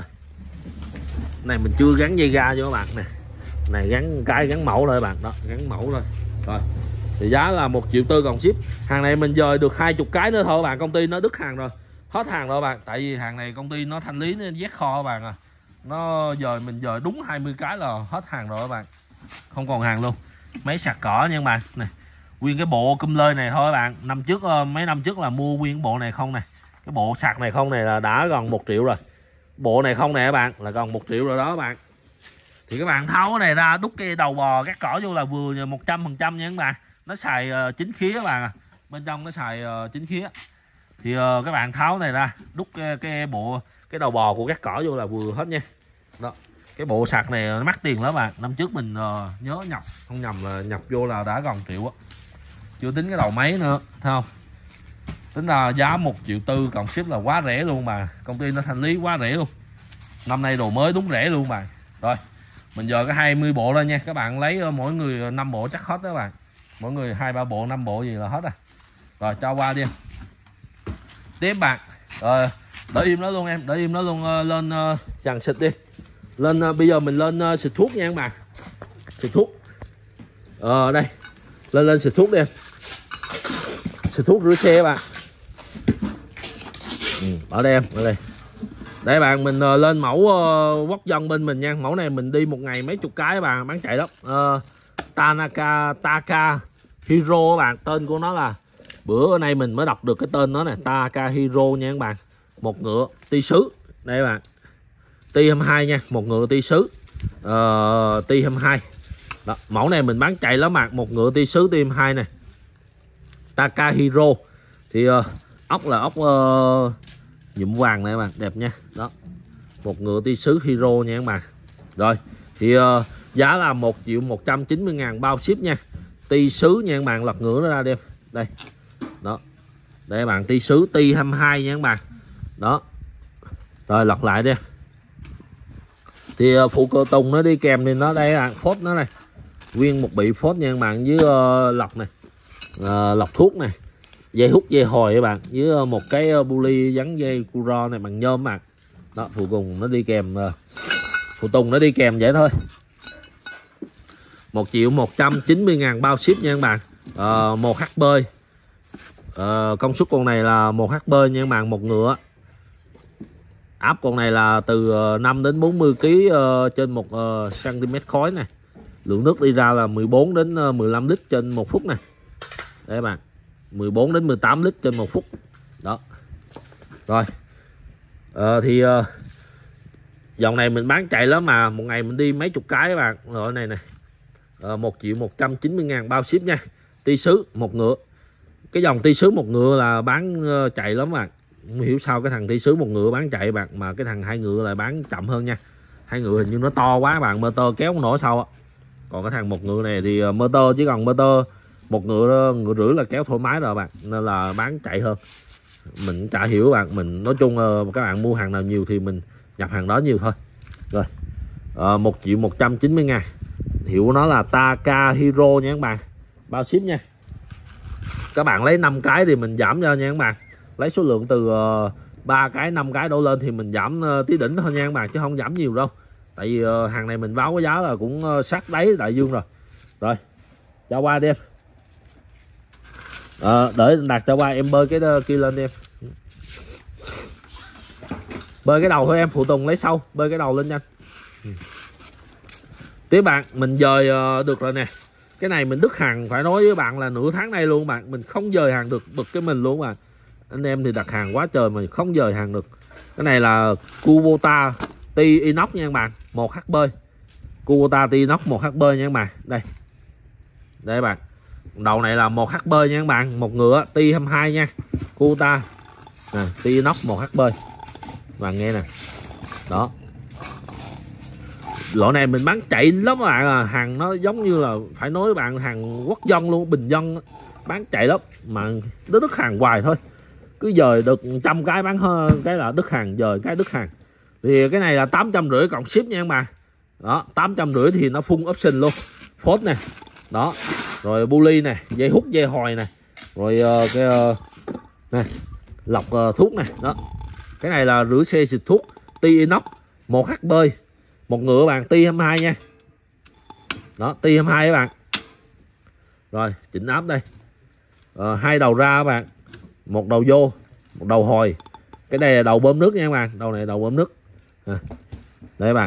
Này mình chưa gắn dây ga cho các bạn nè. Này gắn mẫu thôi các bạn, đó, gắn mẫu thôi. Rồi. Thì giá là 1.4 triệu cộng ship. Hàng này mình dời được 20 cái nữa thôi các bạn, công ty nó đứt hàng rồi. Hết hàng rồi các bạn, tại vì hàng này công ty nó thanh lý nên vét kho các bạn à. Mình dời đúng 20 cái là hết hàng rồi các bạn. Không còn hàng luôn. Máy sạc cỏ nha các bạn. Này, nguyên cái bộ cum lơi này thôi các bạn. Mấy năm trước là mua nguyên bộ này không này. Cái bộ sạc này không này là đã gần 1 triệu rồi. Bộ này không này các bạn là gần 1 triệu rồi đó các bạn. Thì các bạn tháo cái này ra, đút cái đầu bò cắt cỏ vô là vừa 100% nha các bạn. Nó xài 9 khía các bạn à. Bên trong nó xài 9 khía. Thì các bạn tháo này ra, đút cái đầu bò của cắt cỏ vô là vừa hết nha. Đó. Cái bộ sạc này nó mắc tiền lắm bạn. Năm trước mình nhớ nhập không nhầm là nhập vô là đã gần 1 triệu á. Chưa tính cái đầu máy nữa, thấy không? Tính ra giá 1.4 triệu cộng ship là quá rẻ luôn mà. Công ty nó thanh lý quá rẻ luôn. Năm nay đồ mới đúng rẻ luôn bạn. Rồi, mình giờ cái 20 bộ lên nha. Các bạn lấy mỗi người 5 bộ chắc hết đó các bạn. Mỗi người 2-3 bộ, 5 bộ gì là hết rồi. Rồi cho qua đi. Tiếp bạn. Rồi, đợi im đó luôn em, đợi im đó luôn, lên dàn xịt đi. Lên bây giờ mình lên xịt thuốc nha các bạn. Xịt thuốc. Đây. Lên xịt thuốc đi em. Xịt thuốc rửa xe các bạn. Ở đây em, ở đây. Đây bạn, mình lên mẫu quốc dân bên mình nha. Mẫu này mình đi một ngày mấy chục cái các bạn, bán chạy lắm. Taka Hero các bạn, tên của nó là, bữa nay mình mới đọc được cái tên nó này, Taka Hero nha các bạn. Một ngựa ti sứ. Đây các bạn. Ti 22 nha, một ngựa ti sứ. Ti 22. Đó, mẫu này mình bán chạy lắm bạn, một ngựa ti sứ ti 22 này. Taka Hero. Thì ốc là ốc nhuộm vàng này các bạn, đẹp nha. Đó. Một ngựa ti sứ Hero nha các bạn. Rồi, thì giá là 1.190.000 bao ship nha. Ti sứ nha các bạn, lật ngựa nó ra đem. Đây. Đó. Đây các bạn, ti sứ ti 22 nha các bạn. Đó. Rồi lật lại đi. Thì phụ cơ tùng nó đi kèm thì nó đây là phốt nó này. Nguyên một bị phốt nha các bạn, với lọc này. Lọc thuốc này. Dây hút dây hồi các bạn, với một cái bu ly gắn dây curo này bằng nhôm các bạn. Đó, phụ tùng nó đi kèm, phụ tùng nó đi kèm vậy thôi. 1.190.000 bao ship nha các bạn. 1 HP. Công suất con này là 1 HP nha các bạn, một ngựa. Áp con này là từ 5 đến 40 kg trên 1 cm khối này. Lượng nước đi ra là 14 đến 15 lít trên 1 phút này. Đây các bạn, 14 đến 18 lít trên 1 phút. Đó. Rồi. Dòng này mình bán chạy lắm mà, một ngày mình đi mấy chục cái các bạn. Rồi này nè. 1.190.000 bao ship nha. Ti sứ một ngựa. Cái dòng ti sứ một ngựa là bán chạy lắm bạn. Không hiểu sao cái thằng ti sứ một ngựa bán chạy bạn, mà cái thằng hai ngựa lại bán chậm hơn nha. Hai ngựa hình như nó to quá bạn, motor kéo không nổi sau á. Còn cái thằng một ngựa này thì motor chỉ cần motor một ngựa rưỡi là kéo thoải mái rồi bạn, nên là bán chạy hơn. Mình chả hiểu bạn, mình nói chung các bạn mua hàng nào nhiều thì mình nhập hàng đó nhiều thôi. Rồi 1.190.000. Hiệu của nó là Takahiro nha các bạn, bao ship nha. Các bạn lấy 5 cái thì mình giảm cho nha các bạn. Lấy số lượng từ 3 cái 5 cái đổ lên thì mình giảm tí đỉnh thôi nha các bạn, chứ không giảm nhiều đâu. Tại vì hàng này mình báo cái giá là cũng sát đáy đại dương rồi. Rồi cho qua đi em. Đợi đặt cho qua em bơi cái kia lên đi em. Bơi cái đầu thôi em, phụ tùng lấy sau, bơi cái đầu lên nhanh. Tiếp bạn, mình dời được rồi nè. Cái này mình đứt hàng, phải nói với bạn là nửa tháng nay luôn bạn, mình không dời hàng được, bực cái mình luôn mà. Anh em thì đặt hàng quá trời mà không dời hàng được. Cái này là Kubota Ti inox nha các bạn, 1HP. Kubota Ti inox 1HP nha các bạn. Đây. Đây các bạn. Đầu này là 1HP nha các bạn, một ngựa Ti 22 nha. Kubota nè, Ti inox 1HP. Bạn nghe nè. Đó. Loại này mình bán chạy lắm các bạn à, hàng nó giống như là phải nói với bạn hàng quốc dân luôn, bình dân, bán chạy lắm mà nó đứt hàng hoài thôi. Cứ dời được 100 cái bán hơn cái là đứt hàng, dời cái đứt hàng. Thì cái này là 850 cộng ship nha các bạn. Đó, 850 thì nó full option luôn. Phốt nè. Đó. Rồi pulley nè, dây hút, dây hồi nè. Rồi cái này, lọc thuốc nè, đó. Cái này là rửa xe xịt thuốc Ti inox 1HP. Một ngựa bạn, Ti 22 nha. Đó, Ti 22 các bạn. Rồi, chỉnh áp đây. Hai đầu ra các bạn. Một đầu vô, một đầu hồi. Cái này là đầu bơm nước nha các bạn, đầu này đầu bơm nước. Đây các bạn.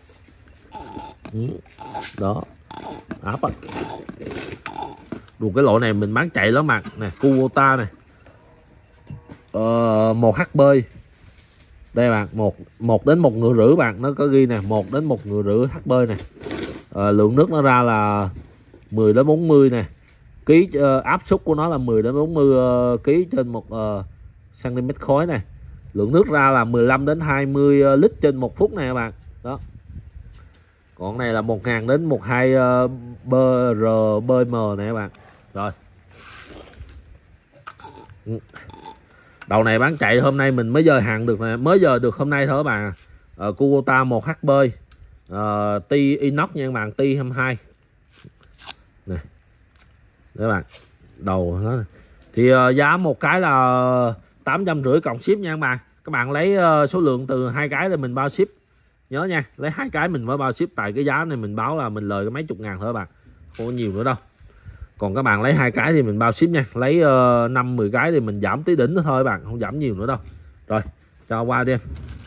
Đó. Áp á. Đủ cái loại này mình bán chạy lắm bạn. Nè, Kubota này. 1HP. Đây bạn, 1 đến 1 ngựa rưỡi bạn, nó có ghi nè, 1 đến 1 ngựa rưỡi HP này. Lượng nước nó ra là 10 đến 40 nè. Áp suất của nó là 10 đến 40 kg trên 1 cm khối này. Lượng nước ra là 15 đến 20 lít trên 1 phút này các bạn. Đó. Còn này là 1000 đến 12 BRBM này các bạn. Rồi. Đầu này bán chạy hôm nay mình mới dời hàng được nè, mới dời được hôm nay thôi các bạn. Kubota 1HP. Ti inox nha các bạn, Ti 22. Nè. Đấy bạn. Đầu nó này. Thì giá một cái là 850 cộng ship nha các bạn. Các bạn lấy số lượng từ 2 cái thì mình bao ship. Nhớ nha, lấy 2 cái mình mới bao ship, tại cái giá này mình báo là mình lời cái mấy chục ngàn thôi các bạn. Không có nhiều nữa đâu. Còn các bạn lấy 2 cái thì mình bao ship nha. Lấy 5-10 cái thì mình giảm tí đỉnh nữa thôi các bạn, không giảm nhiều nữa đâu. Rồi, cho qua đi em.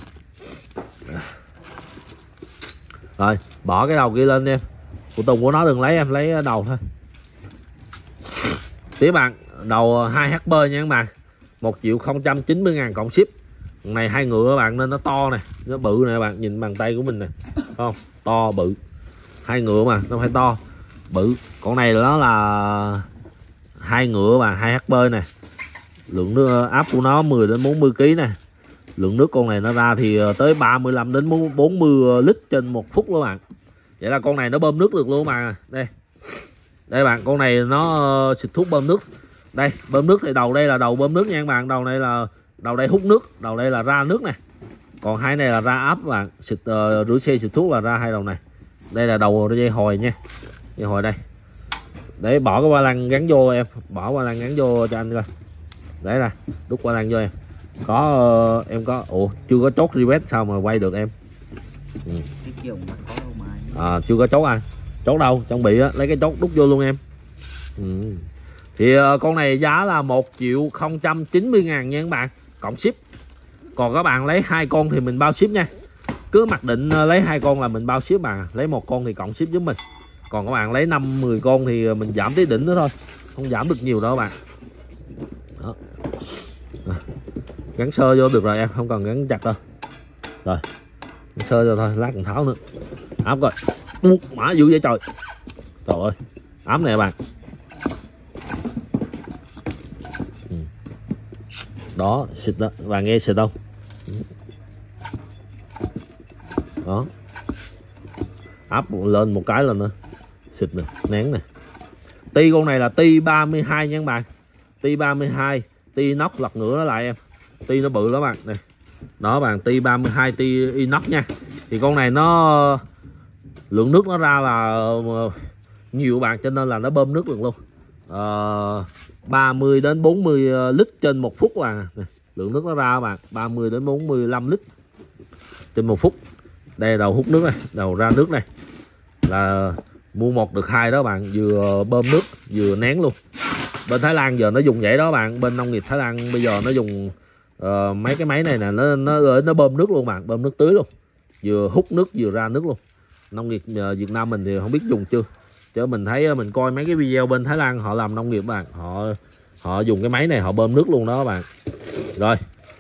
Rồi, bỏ cái đầu kia lên đi em. Phụ tùng của nó đừng lấy em, lấy đầu thôi. Tiếp bạn, đầu 2HP nha các bạn. 1.090.000 cộng ship. Con này hai ngựa các bạn nên nó to nè, nó bự nè các bạn, nhìn bàn tay của mình nè. Không? To bự. Hai ngựa mà, nó phải to, bự. Con này nó là hai ngựa mà 2HP nè. Lượng nước áp của nó 10 đến 40 kg nè. Lượng nước con này nó ra thì tới 35 đến 40 lít trên 1 phút đó bạn. Vậy là con này nó bơm nước được luôn mà. Đây. Đây bạn, con này nó xịt thuốc bơm nước. Đây, bơm nước thì đầu đây là đầu bơm nước nha các bạn, đầu này là đầu đây hút nước, đầu đây là ra nước nè. Còn hai này là ra áp các bạn, xịt rửa xe xịt thuốc là ra hai đầu này. Đây là đầu dây hồi nha. Dây hồi đây. Để bỏ cái ba lăng gắn vô em, bỏ ba lăng gắn vô cho anh coi. Đấy ra, đút ba lăng vô em. Có em có, chưa có chốt request sao mà quay được em. Chưa có chốt à. Chốt đâu, chuẩn bị á, lấy cái chốt đút vô luôn em. Thì con này giá là 1.090.000 nha các bạn, cộng ship. Còn các bạn lấy 2 con thì mình bao ship nha. Cứ mặc định lấy 2 con là mình bao ship mà, lấy 1 con thì cộng ship với mình. Còn các bạn lấy 5-10 con thì mình giảm tí đỉnh nữa thôi, không giảm được nhiều đâu các bạn. Đó. Gắn sơ vô được rồi em, không cần gắn chặt đâu. Rồi gắn sơ vô thôi, lát còn tháo nữa. Áp coi, mã dữ vậy trời. Trời ơi, áp này các bạn. Đó, xịt đó, và nghe xịt không? Đó, áp lên một cái lên nữa, xịt nè, nén nè. Ti con này là ti 32 nha các bạn, ti 32, ti inox lật ngửa nó lại em, ti nó bự lắm bạn này. Đó bạn, ti 32 ti inox nha. Thì con này nó lượng nước nó ra là nhiều bạn, cho nên là nó bơm nước được luôn. 30 đến 40 lít trên 1 phút là lượng nước nó ra các bạn, 30 đến 45 lít trên 1 phút. Đây đầu hút nước này, đầu ra nước này, là mua 1 được 2 đó bạn, vừa bơm nước vừa nén luôn. Bên Thái Lan giờ nó dùng vậy đó bạn, bên nông nghiệp Thái Lan bây giờ nó dùng mấy cái máy này nè, nó bơm nước luôn bạn, bơm nước tưới luôn, vừa hút nước vừa ra nước luôn. Nông nghiệp Việt Nam mình thì không biết dùng chưa, chứ mình thấy mình coi mấy cái video bên Thái Lan họ làm nông nghiệp bạn, họ dùng cái máy này họ bơm nước luôn đó các bạn. Rồi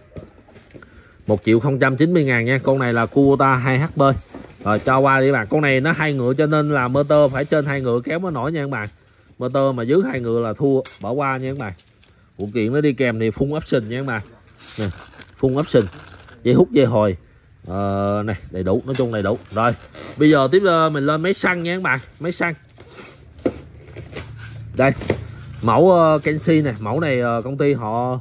1.090.000 nha. Con này là Kubota 2HP. Rồi cho qua đi bạn. Con này nó 2 ngựa cho nên là motor phải trên 2 ngựa kéo mới nổi nha các bạn. Motor mà dưới 2 ngựa là thua, bỏ qua nha các bạn. Phụ kiện nó đi kèm thì full option nha các bạn. Nè, full option. Dây hút dây hồi. Này đầy đủ, nói chung đầy đủ. Rồi bây giờ tiếp mình lên máy xăng nha các bạn. Máy xăng. Đây mẫu Kenshi này, mẫu này công ty họ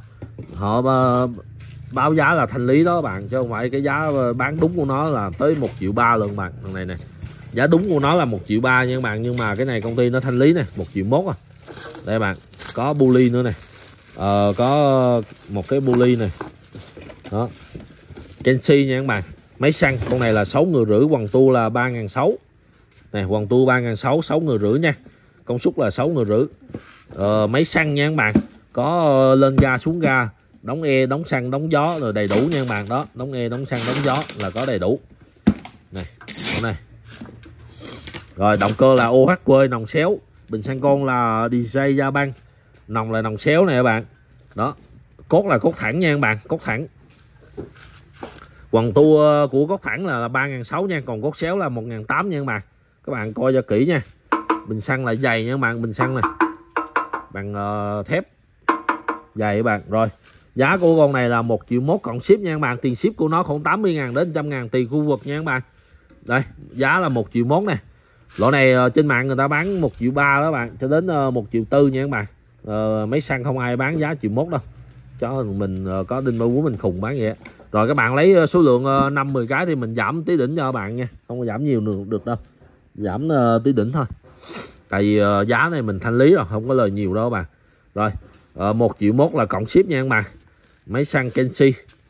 báo giá là thanh lý đó các bạn, chứ không phải cái giá bán đúng của nó là tới 1,3 triệu lần bạn. Thằng này nè, giá đúng của nó là 1,3 triệu nha các bạn, nhưng mà cái này công ty nó thanh lý này 1,1 triệu à. Đây bạn, có pulley nữa này, có một cái pulley này đó, Kenshi nha các bạn. Máy xăng con này là 6,5 người, quần tua là 3.600 này, quần tua 3.600, 6,5 người nha, công suất là 6,5 người. Máy xăng nha các bạn, có lên ga xuống ga, đóng e đóng xăng đóng gió rồi đầy đủ nha các bạn. Đó, đóng e đóng xăng đóng gió là có đầy đủ này, này. Rồi động cơ là OHQ nòng xéo, bình xăng con là DJ Japan, nòng là nòng xéo này các bạn. Đó, cốt là cốt thẳng nha các bạn, cốt thẳng. Quần tua của cốt thẳng là 3.600 nha, còn cốt xéo là 1.800 nha các bạn. Các bạn coi cho kỹ nha. Bình xăng là dày nha các bạn, bình xăng này bằng thép dày các bạn. Rồi giá của con này là 1,1 triệu cộng ship nha các bạn. Tiền ship của nó khoảng 80.000 đến 100.000 tùy khu vực nha các bạn. Đây giá là 1,1 triệu nè. Loại này trên mạng người ta bán 1,3 triệu đó bạn, cho đến 1,4 triệu nha các bạn. Mấy xăng không ai bán giá 1,1 triệu đâu, cho mình có đinh bao của mình khùng bán vậy. Rồi các bạn lấy số lượng 5-10 cái thì mình giảm tí đỉnh cho các bạn nha, không có giảm nhiều được đâu, giảm tí đỉnh thôi, tại vì giá này mình thanh lý rồi, không có lời nhiều đâu các bạn. Rồi 1,1 triệu là cộng ship nha các bạn. Máy xăng Kenshi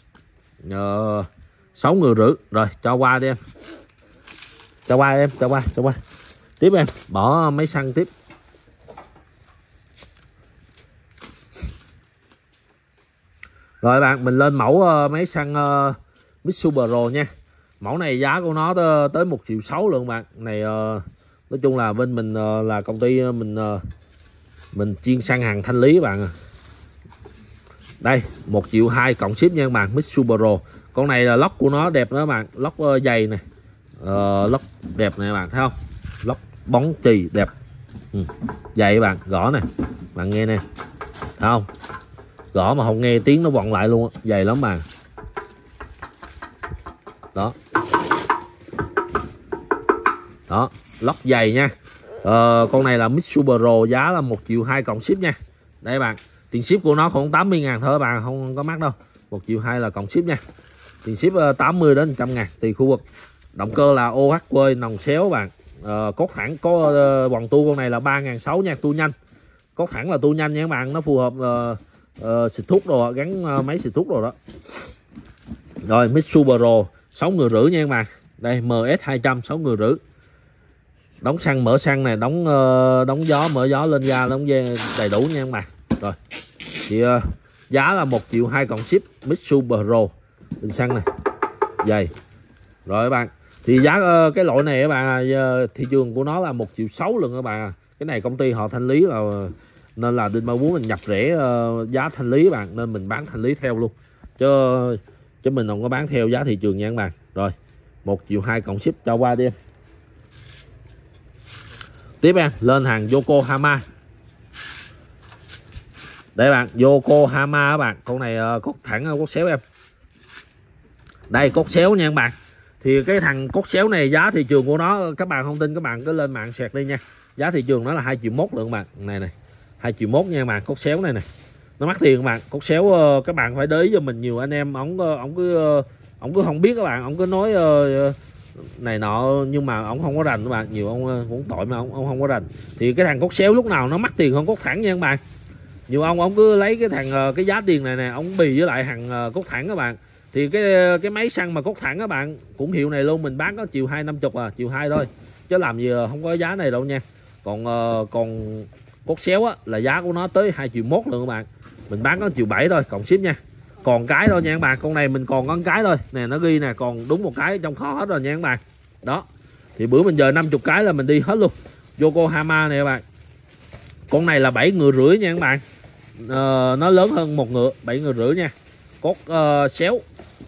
6,5 người. Rồi cho qua đi em, cho qua em, cho qua tiếp em, bỏ máy xăng tiếp. Rồi bạn, mình lên mẫu máy xăng Mitsubishi Pro nha. Mẫu này giá của nó tới 1,6 triệu luôn bạn. Này nói chung là bên mình là công ty mình chuyên xăng hàng thanh lý bạn. Đây 1,2 triệu cộng ship nha các bạn, Mitsubishi Pro. Con này là lốc của nó đẹp đó các bạn, lốc dày này, lốc đẹp này các bạn thấy không, lốc bóng chì đẹp, dày các bạn, gõ nè, bạn nghe nè, thấy không, gõ mà không nghe tiếng nó vọng lại luôn, dày lắm mà. Đó, đó, lốc dày nha. Con này là Mitsubishi Pro, giá là 1,2 triệu cộng ship nha. Đây bạn, tiền ship của nó khoảng 80.000 thôi bạn, không có mắc đâu. 1,2 triệu là cộng ship nha. Tiền ship 80 đến 100.000 tùy khu vực. Động cơ là OHQ nòng xéo bạn. Cốt thẳng có quần tua con này là 3.600 nha, tua nhanh. Cốt thẳng là tua nhanh nha các bạn, nó phù hợp xịt thuốc rồi, gắn máy xịt thuốc rồi đó. Rồi Mitsubishi Pro 6,5 người nha các bạn. Đây MS200 6,5 người. Đóng xăng mở xăng này, đóng gió mở gió lên ga, đóng dây đầy đủ nha các bạn. Rồi thì giá là 1,2 triệu cộng ship Mitsubishi Pro, bình xăng này dày. Rồi các bạn, Thì giá cái loại này các bạn thị trường của nó là 1,6 triệu luôn các bạn. Cái này công ty họ thanh lý là nên là Đinh Ba Búa mình nhập rẻ giá thanh lý các bạn, nên mình bán thanh lý theo luôn, chứ mình không có bán theo giá thị trường nha các bạn. Rồi 1,2 triệu cộng ship cho qua đi em. Tiếp em lên hàng Yokohama. Đây bạn, Yokohama các bạn, con này cốt thẳng cốt xéo em. Đây cốt xéo nha các bạn. Thì cái thằng cốt xéo này giá thị trường của nó các bạn không tin các bạn cứ lên mạng search đi nha. Giá thị trường nó là 2,1 triệu lượng các bạn. Này 2,1 triệu nha các bạn, cốt xéo này nó mắc tiền các bạn. Cốt xéo các bạn phải để ý cho mình, nhiều anh em ổng cứ không biết các bạn, ổng cứ nói này nọ nhưng mà ổng không có rành các bạn, nhiều ông cũng tội mà ông không có rành. Thì cái thằng cốt xéo lúc nào nó mắc tiền hơn cốt thẳng nha các bạn. Nhiều ông cứ lấy cái giá tiền này nè, ông bì với lại hàng cốt thẳng các bạn. Thì cái máy xăng mà cốt thẳng các bạn cũng hiệu này luôn, mình bán có 1,250 triệu, 1,2 triệu thôi, chứ làm gì không có giá này đâu nha. Còn cốt xéo á là giá của nó tới 2,1 triệu luôn các bạn, mình bán có 1,7 triệu thôi cộng ship nha. Còn cái thôi nha các bạn, con này mình còn có cái thôi nè, nó ghi nè, còn đúng một cái trong kho hết rồi nha các bạn. Đó thì bữa mình giờ 50 cái là mình đi hết luôn. Yokohama này các bạn, con này là 7,5 người nha các bạn. Nó lớn hơn 1 ngựa, 7,5 người nha. Cốt xéo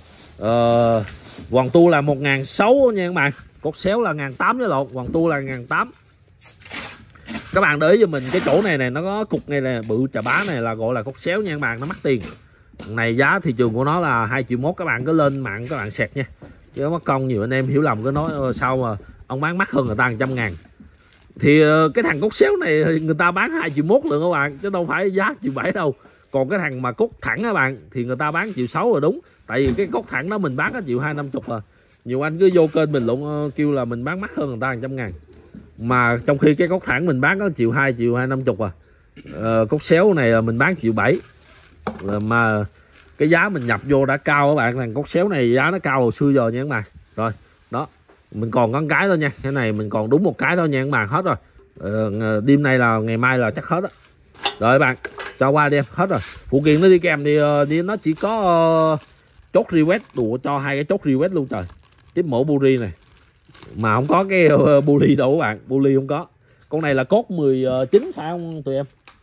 Hoàng Tu là 1.600 nha các bạn. Cốt xéo là 1.800 với lộn, Hoàng Tu là 1.800. Các bạn để ý cho mình cái chỗ này nó có cục này nè, bự chà bá này là gọi là cốt xéo nha các bạn, nó mắc tiền. Này giá thị trường của nó là 2,1 triệu, các bạn cứ lên mạng các bạn sẹt nha, chứ mất công nhiều anh em hiểu lầm cứ nói sao mà ông bán mắc hơn người ta 100.000. Thì cái thằng cốt xéo này người ta bán 2,1 triệu lượng các bạn, chứ đâu phải giá 1,7 triệu đâu. Còn cái thằng mà cốt thẳng các bạn thì người ta bán 1,6 triệu rồi đúng, tại vì cái cốt thẳng đó mình bán có 1,250 triệu à. Nhiều anh cứ vô kênh bình luận kêu là mình bán mắc hơn người ta 100.000, mà trong khi cái cốt thẳng mình bán có 1,2 triệu, 1,250 triệu à. Cốt xéo này là mình bán 1,7 triệu, mà cái giá mình nhập vô đã cao các bạn. Thằng cốt xéo này giá nó cao hồi xưa giờ nha các bạn. Rồi đó, mình còn có cái thôi nha, cái này mình còn đúng một cái thôi nha các bạn, hết rồi. Đêm nay là ngày mai là chắc hết á. Rồi các bạn cho qua đi em, hết rồi. Phụ kiện nó đi kèm thì nó chỉ có chốt request, đủ cho 2 cái chốt request luôn trời. Tiếp mổ buri này mà không có cái buli đâu các bạn, buli không có. Con này là cốt 19 phải không tụi em?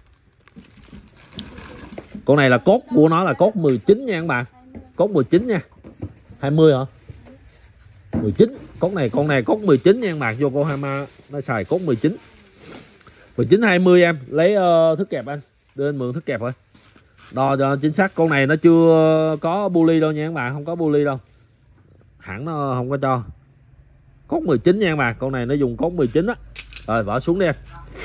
Con này là cốt của nó là cốt 19 nha các bạn, cốt 19 nha. 20 hả? 19. Con này cốt 19 nha các bạn. Yokohama nó xài cốt 19. 19 20 em lấy thước kẹp anh, đưa anh mượn thước kẹp rồi. Đo cho chính xác. Con này nó chưa có buli đâu nha các bạn, không có buli đâu. Hẳn nó không có cho. Cốt 19 nha các bạn, con này nó dùng cốt 19 á. Rồi bỏ xuống đi em.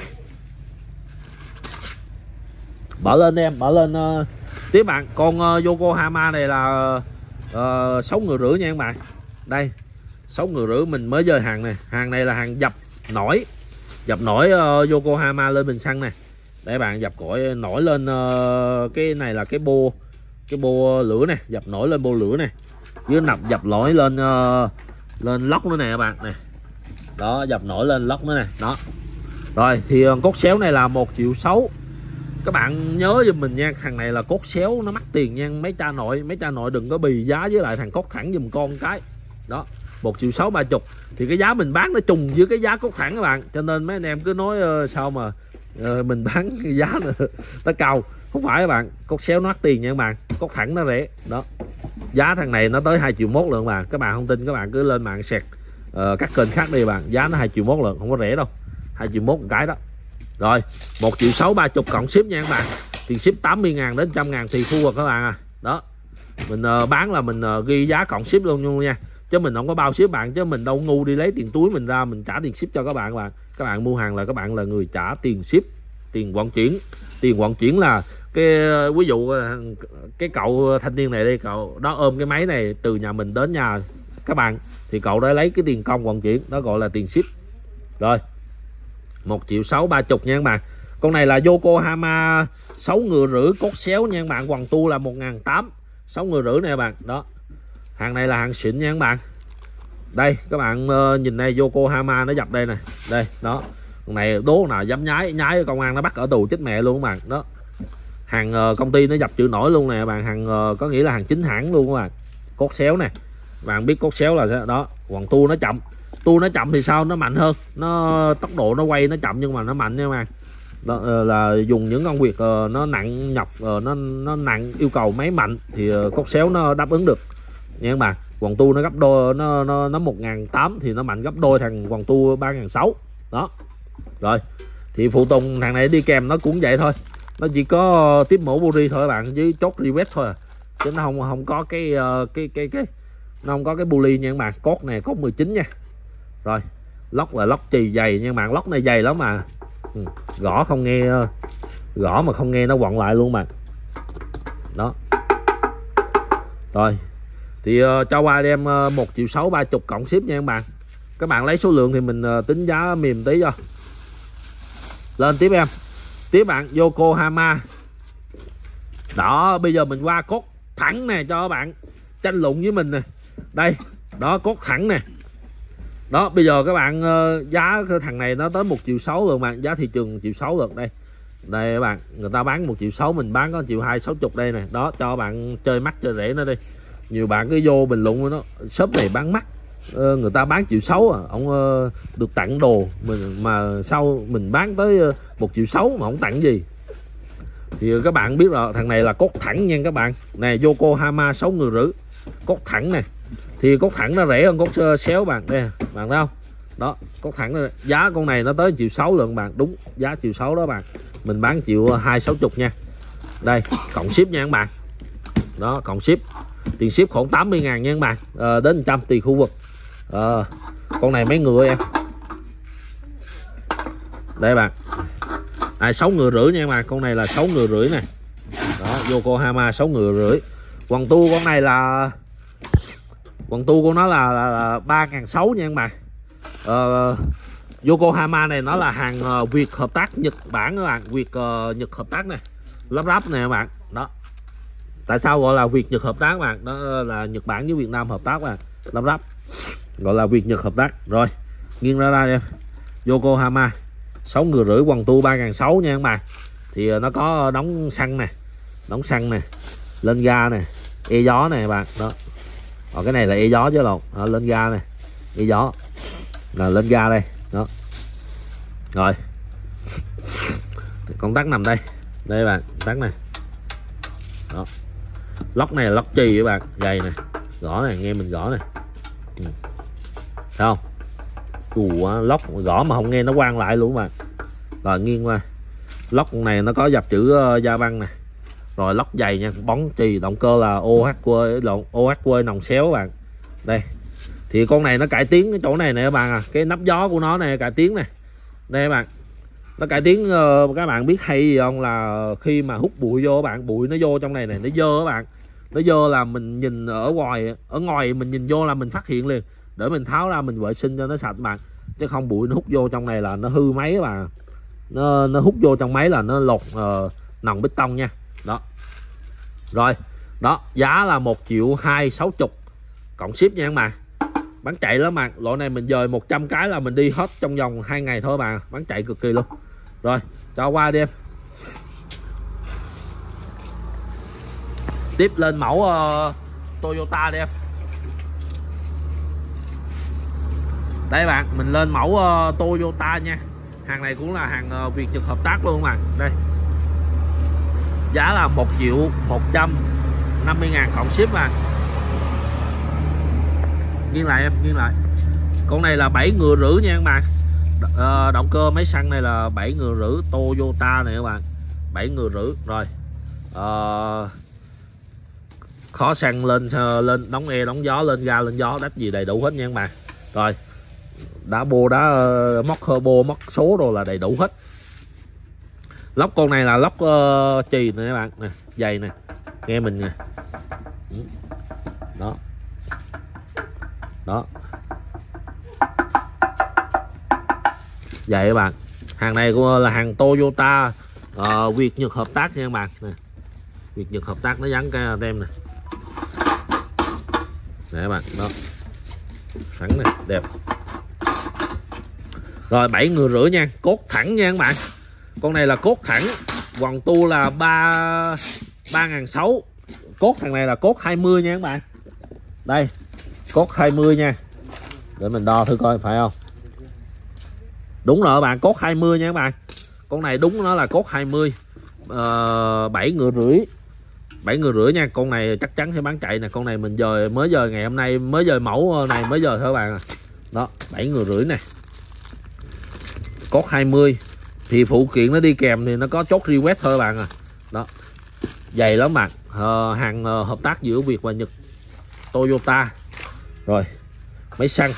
Bỏ lên em, bỏ lên tiếp bạn. Con Yokohama này là 6,5 người nha các bạn. Đây 6,5 người mình mới rời hàng này. Hàng này là hàng dập nổi Yokohama lên bình xăng này. Đây bạn, dập cõi nổi lên cái này là cái bô lửa này, dập nổi lên bô lửa này, dưới nập dập nổi lên lên lốc nữa nè các bạn này. Đó, dập nổi lên lốc nữa này. Đó. Rồi thì cốt xéo này là 1,6 triệu. Các bạn nhớ giùm mình nha, thằng này là cốt xéo nó mắc tiền nha mấy cha nội đừng có bì giá với lại thằng cốt thẳng giùm con cái. Đó, 1,6 triệu 30. Thì cái giá mình bán nó trùng với cái giá cốt thẳng các bạn, cho nên mấy anh em cứ nói sao mà mình bán cái giá nó cao. Không phải các bạn, cốt xéo nó mắc tiền nha các bạn, cốt thẳng nó rẻ. Đó, giá thằng này nó tới 2,1 triệu lượng mà. Các bạn không tin các bạn cứ lên mạng sẹt các kênh khác đi bạn, giá nó 2,1 triệu lượng, không có rẻ đâu, 2,1 triệu một cái đó. Rồi 1,6 triệu 30 cộng ship nha các bạn. Tiền ship 80.000 đến 100.000 thì thu rồi các bạn à. Đó, mình bán là mình ghi giá cộng ship luôn nha, chứ mình không có bao ship bạn, chứ mình đâu ngu đi lấy tiền túi mình ra mình trả tiền ship cho các bạn. Các bạn mua hàng là các bạn là người trả tiền ship, tiền vận chuyển. Tiền vận chuyển là cái ví dụ cái cậu thanh niên này đi, cậu đó ôm cái máy này từ nhà mình đến nhà các bạn, thì cậu đã lấy cái tiền công vận chuyển, đó gọi là tiền ship. Rồi 1,6 triệu 30 nha các bạn. Con này là Yokohama 6,5 người cốt xéo nha các bạn. Hoàng Tu là 1.800, 6,5 người nè các bạn. Đó, hàng này là hàng xịn nha các bạn. Đây các bạn nhìn đây, Yokohama nó dập đây nè, đây đó. Con này đố nào dám nhái công an nó bắt ở tù chết mẹ luôn các bạn. Đó, hàng công ty nó dập chữ nổi luôn nè các bạn, hàng có nghĩa là hàng chính hãng luôn các bạn. Cốt xéo nè, bạn biết cốt xéo là đó, Còn tua nó chậm. Tua nó chậm thì sao? Nó mạnh hơn, nó tốc độ nó quay nó chậm nhưng mà nó mạnh nha các bạn. Đó là dùng những công việc nó nặng nhọc, nó nặng yêu cầu máy mạnh thì cốt xéo nó đáp ứng được nha các bạn. Quần tu nó gấp đôi, nó 1.800 thì nó mạnh gấp đôi thằng quần tu 3.600 đó. Rồi thì phụ tùng thằng này đi kèm nó cũng vậy thôi, nó chỉ có tiếp mổ buri thôi các bạn, với chốt rivet thôi à. Chứ nó không có cái nó không có cái buli nha các bạn. Cốt này cốt 19 nha. Rồi lóc là lóc chì dày nha các bạn, lóc này dày lắm mà. Gõ không nghe, gõ mà không nghe nó quặn lại luôn mà. Đó. Rồi thì cho qua đem 1.630.000 cộng ship nha các bạn. Các bạn lấy số lượng thì mình tính giá mềm tí cho. Lên tiếp em. Tiếp bạn Yokohama. Đó, bây giờ mình qua cốt thẳng nè cho các bạn tranh luận với mình nè. Đây, đó cốt thẳng nè. Đó, bây giờ các bạn giá cái thằng này nó tới 1.600.000 luôn bạn, giá thị trường 1.600.000 lượt đây. Đây các bạn, người ta bán 1.600.000 mình bán có 1.260.000 đây nè. Đó, cho bạn chơi mắc chơi rẻ nó đi. Nhiều bạn cứ vô bình luận với nó, shop này bán mắc. Người ta bán 1.600.000 à, ông được tặng đồ mình mà sau mình bán tới 1.600.000 mà không tặng gì. Thì các bạn biết rồi, thằng này là cốt thẳng nha các bạn. Nè Yokohama 6 người rưỡi. Cốt thẳng nè. Thì cốt thẳng nó rẻ hơn cốt xéo bạn. Đây bạn thấy không? Đó, cốt thẳng này. Giá con này nó tới 1.600.000 lượng bạn, đúng, giá 1.600.000 đó bạn. Mình bán 1.260.000 nha. Đây, cộng ship nha các bạn. Đó, cộng ship. Tiền ship khoảng 80.000 nha các bạn. Đến 100 tùy khu vực. Con này mấy người em. Đây bạn. 6 người rưỡi nha các bạn, con này là 6 người rưỡi nè. Đó, Yokohama 6 người rưỡi. Quần tu con này là quần tu của nó là 3.600 nha các bạn. Yokohama này nó là hàng Việt hợp tác Nhật Bản các bạn, Việt Nhật hợp tác này, lắp ráp nè các bạn. Đó, tại sao gọi là Việt Nhật hợp tác các bạn? Đó là Nhật Bản với Việt Nam hợp tác mà lắp ráp, gọi là Việt Nhật hợp tác. Rồi nghiêng ra đây em. Yokohama 6 người rưỡi, quần tu 3.600 nha các bạn. Thì nó có đóng xăng nè, đóng xăng nè, lên ga nè, e gió nè các bạn. Đó, cái này là e gió chứ lộn. Lên ga nè, e gió là lên ga đây. Đó, rồi công tắc nằm đây, đây bạn, tắc này. Đó, lóc này là lóc chì các bạn, dày này, gõ này, nghe mình gõ này. Thấy không? Lóc gõ mà không nghe nó quang lại luôn mà. Rồi nghiêng qua. Lóc con này nó có dập chữ da băng nè. Rồi lóc dày nha, bóng chì, động cơ là OHQ nòng xéo bạn. Đây. Thì con này nó cải tiến cái chỗ này nè các bạn à, cái nắp gió của nó này cải tiến nè. Đây các bạn. Nó cải tiến, các bạn biết hay gì không, là khi mà hút bụi vô các bạn, bụi nó vô trong này này, nó dơ các bạn. Nó dơ là mình nhìn ở ngoài mình nhìn vô là mình phát hiện liền, để mình tháo ra mình vệ sinh cho nó sạch bạn. Chứ không bụi nó hút vô trong này là nó hư máy các bạn. Nó hút vô trong máy là nó lột nòng bê tông nha. Đó. Rồi, đó, giá là 1.260.000 cộng ship nha các bạn. Bán chạy lắm bạn. Loại này mình dời 100 cái là mình đi hết trong vòng 2 ngày thôi bạn. Bán chạy cực kỳ luôn. Rồi, cho qua đi em. Tiếp lên mẫu Toyota đi em. Đây bạn, mình lên mẫu Toyota nha. Hàng này cũng là hàng Việt Nhật hợp tác luôn mà. Đây. Giá là 1.150.000 cộng ship mà. Nghiêng lại em, nghiêng lại. Con này là 7 người rưỡi nha các bạn. Động cơ máy xăng này là 7 người rưỡi, Toyota này các bạn. 7 người rưỡi rồi. Khó xăng lên đóng e đóng gió, lên ga lên gió, đách gì đầy đủ hết nha các bạn. Rồi. Đá bô đá móc turbo móc số đồ là đầy đủ hết. Lóc con này là lóc chì nè các bạn nè, dày nè, nghe mình nè. Đó. Đó. Vậy các bạn, hàng này là hàng Toyota Việt Nhật hợp tác nha các bạn nè. Việt Nhật hợp tác, nó dán cái tem nè. Nè các bạn, đó. Sẵn nè, đẹp. Rồi 7 người rưỡi nha, cốt thẳng nha các bạn. Con này là cốt thẳng, quần tu là 3.600. Cốt thằng này là cốt 20 nha các bạn. Đây, cốt 20 nha. Để mình đo thử coi phải không. Đúng rồi các bạn, cốt 20 nha các bạn. Con này đúng nó là cốt 20, 7 ngựa rưỡi. 7 ngựa rưỡi nha. Con này chắc chắn sẽ bán chạy nè. Con này mình mới dời ngày hôm nay, mới dời mẫu này mới dời thôi các bạn. Đó, 7 ngựa rưỡi này. Cốt 20. Thì phụ kiện nó đi kèm thì nó có chốt request thôi các bạn à. Đó. Dày lắm bạn. Hàng hợp tác giữa Việt và Nhật, Toyota. Rồi, máy xăng.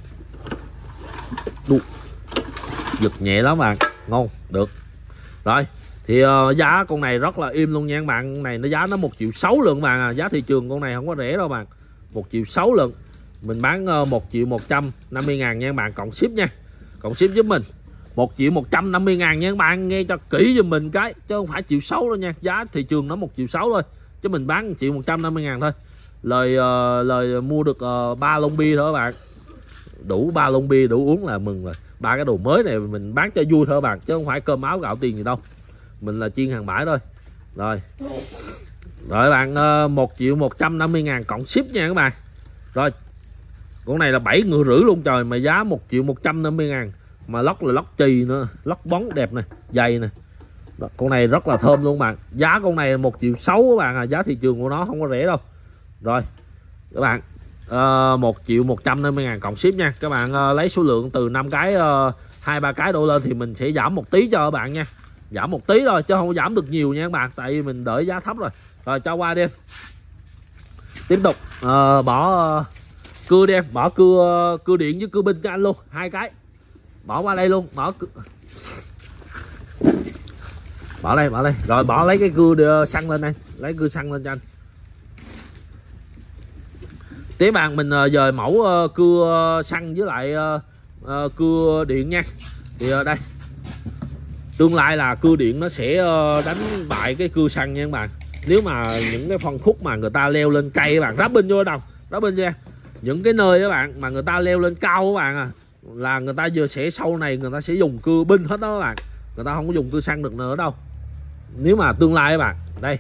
Giật nhẹ lắm bạn, ngon, được. Rồi, thì giá con này rất là im luôn nha các bạn. Con này nó giá nó 1,6 triệu lượng bạn à. Giá thị trường con này không có rẻ đâu bạn. 1,6 triệu lượng. Mình bán 1.150.000 nha các bạn, cộng ship nha. Cộng ship giúp mình 1.150.000 nha các bạn, nghe cho kỹ giùm mình cái, chứ không phải 1,6 triệu đâu nha. Giá thị trường nó 1,6 triệu thôi, chứ mình bán 1.150.000 thôi. Lời mua được 3 lon bia thôi các bạn. Đủ 3 lon bia đủ uống là mừng rồi. 3 cái đồ mới này mình bán cho vui thôi các bạn, chứ không phải cơm áo gạo tiền gì đâu. Mình là chuyên hàng bãi thôi. Rồi các bạn, 1.150.000 cộng ship nha các bạn. Rồi, con này là 7 ngựa rưỡi luôn trời, mà giá 1.150.000. Mà lót là lót chì nữa, lót bóng đẹp này, dày này. Đó, con này rất là thơm luôn bạn. Giá con này 1,6 triệu các bạn à. Giá thị trường của nó không có rẻ đâu. Rồi các bạn, 1.150.000 cộng ship nha. Các bạn lấy số lượng từ 5 cái, 2-3 cái đổ lên thì mình sẽ giảm một tí cho các bạn nha. Giảm một tí thôi chứ không giảm được nhiều nha các bạn, tại vì mình đợi giá thấp rồi. Rồi cho qua đi em. Tiếp tục bỏ cưa đi em, bỏ cưa điện với cưa pin cho anh luôn, 2 cái. Bỏ qua đây luôn, bỏ đây. Rồi bỏ lấy cái cưa xăng lên đây, lấy cưa xăng lên cho anh. Tiếp bạn, mình dời mẫu cưa xăng với lại cưa điện nha. Thì đây, tương lai là cưa điện nó sẽ đánh bại cái cưa xăng nha các bạn. Nếu mà những cái phân khúc mà người ta leo lên cây các bạn, ráp pin vô đâu, ráp pin nha. Những cái nơi các bạn mà người ta leo lên cao các bạn à, là người ta vừa sẽ sau này người ta sẽ dùng cưa pin hết đó các bạn. Người ta không có dùng cưa xăng được nữa đâu. Nếu mà tương lai các bạn, đây.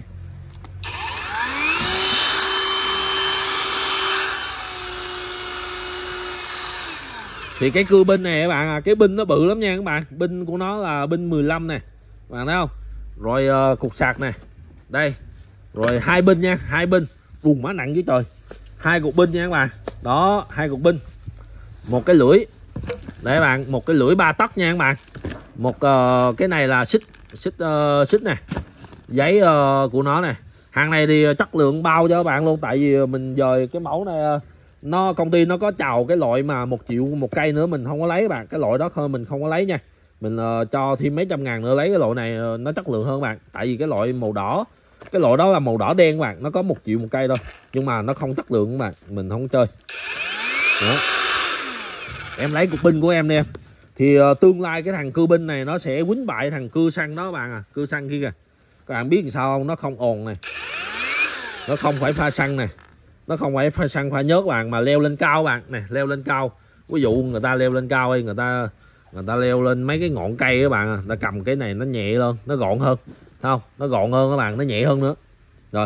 Thì cái cưa pin này các bạn à, cái pin nó bự lắm nha các bạn. Pin của nó là pin 15 nè, các bạn thấy không? Rồi cục sạc nè. Đây. Rồi 2 pin nha, 2 pin. Đùng má nặng chứ trời. 2 cục pin nha các bạn. Đó, 2 cục pin. Một cái lưỡi. Đây các bạn, một cái lưỡi 3 tấc nha các bạn. Một cái này là xích nè. Giấy của nó nè. Hàng này thì chất lượng bao cho các bạn luôn, tại vì mình dời cái mẫu này công ty nó có chào cái loại mà 1 triệu một cây nữa, mình không có lấy các bạn. Cái loại đó thôi mình không có lấy nha. Mình cho thêm mấy trăm ngàn nữa lấy cái loại này, nó chất lượng hơn các bạn. Tại vì cái loại màu đỏ, cái loại đó là màu đỏ đen các bạn, nó có 1 triệu một cây thôi, nhưng mà nó không chất lượng các bạn, mình không chơi. Đó. Em lấy cục pin của em đi em. Thì tương lai cái thằng cưa pin này nó sẽ quýnh bại thằng cưa xăng đó các bạn à. Cưa xăng kia kìa, các bạn biết sao không? Nó không ồn này, nó không phải pha xăng này, nó không phải pha xăng pha nhớt bạn, mà leo lên cao bạn nè, leo lên cao. Ví dụ người ta leo lên cao đi, người ta leo lên mấy cái ngọn cây các bạn à, người ta cầm cái này nó nhẹ hơn, nó gọn hơn, thấy không? Nó gọn hơn các bạn, nó nhẹ hơn nữa. Rồi.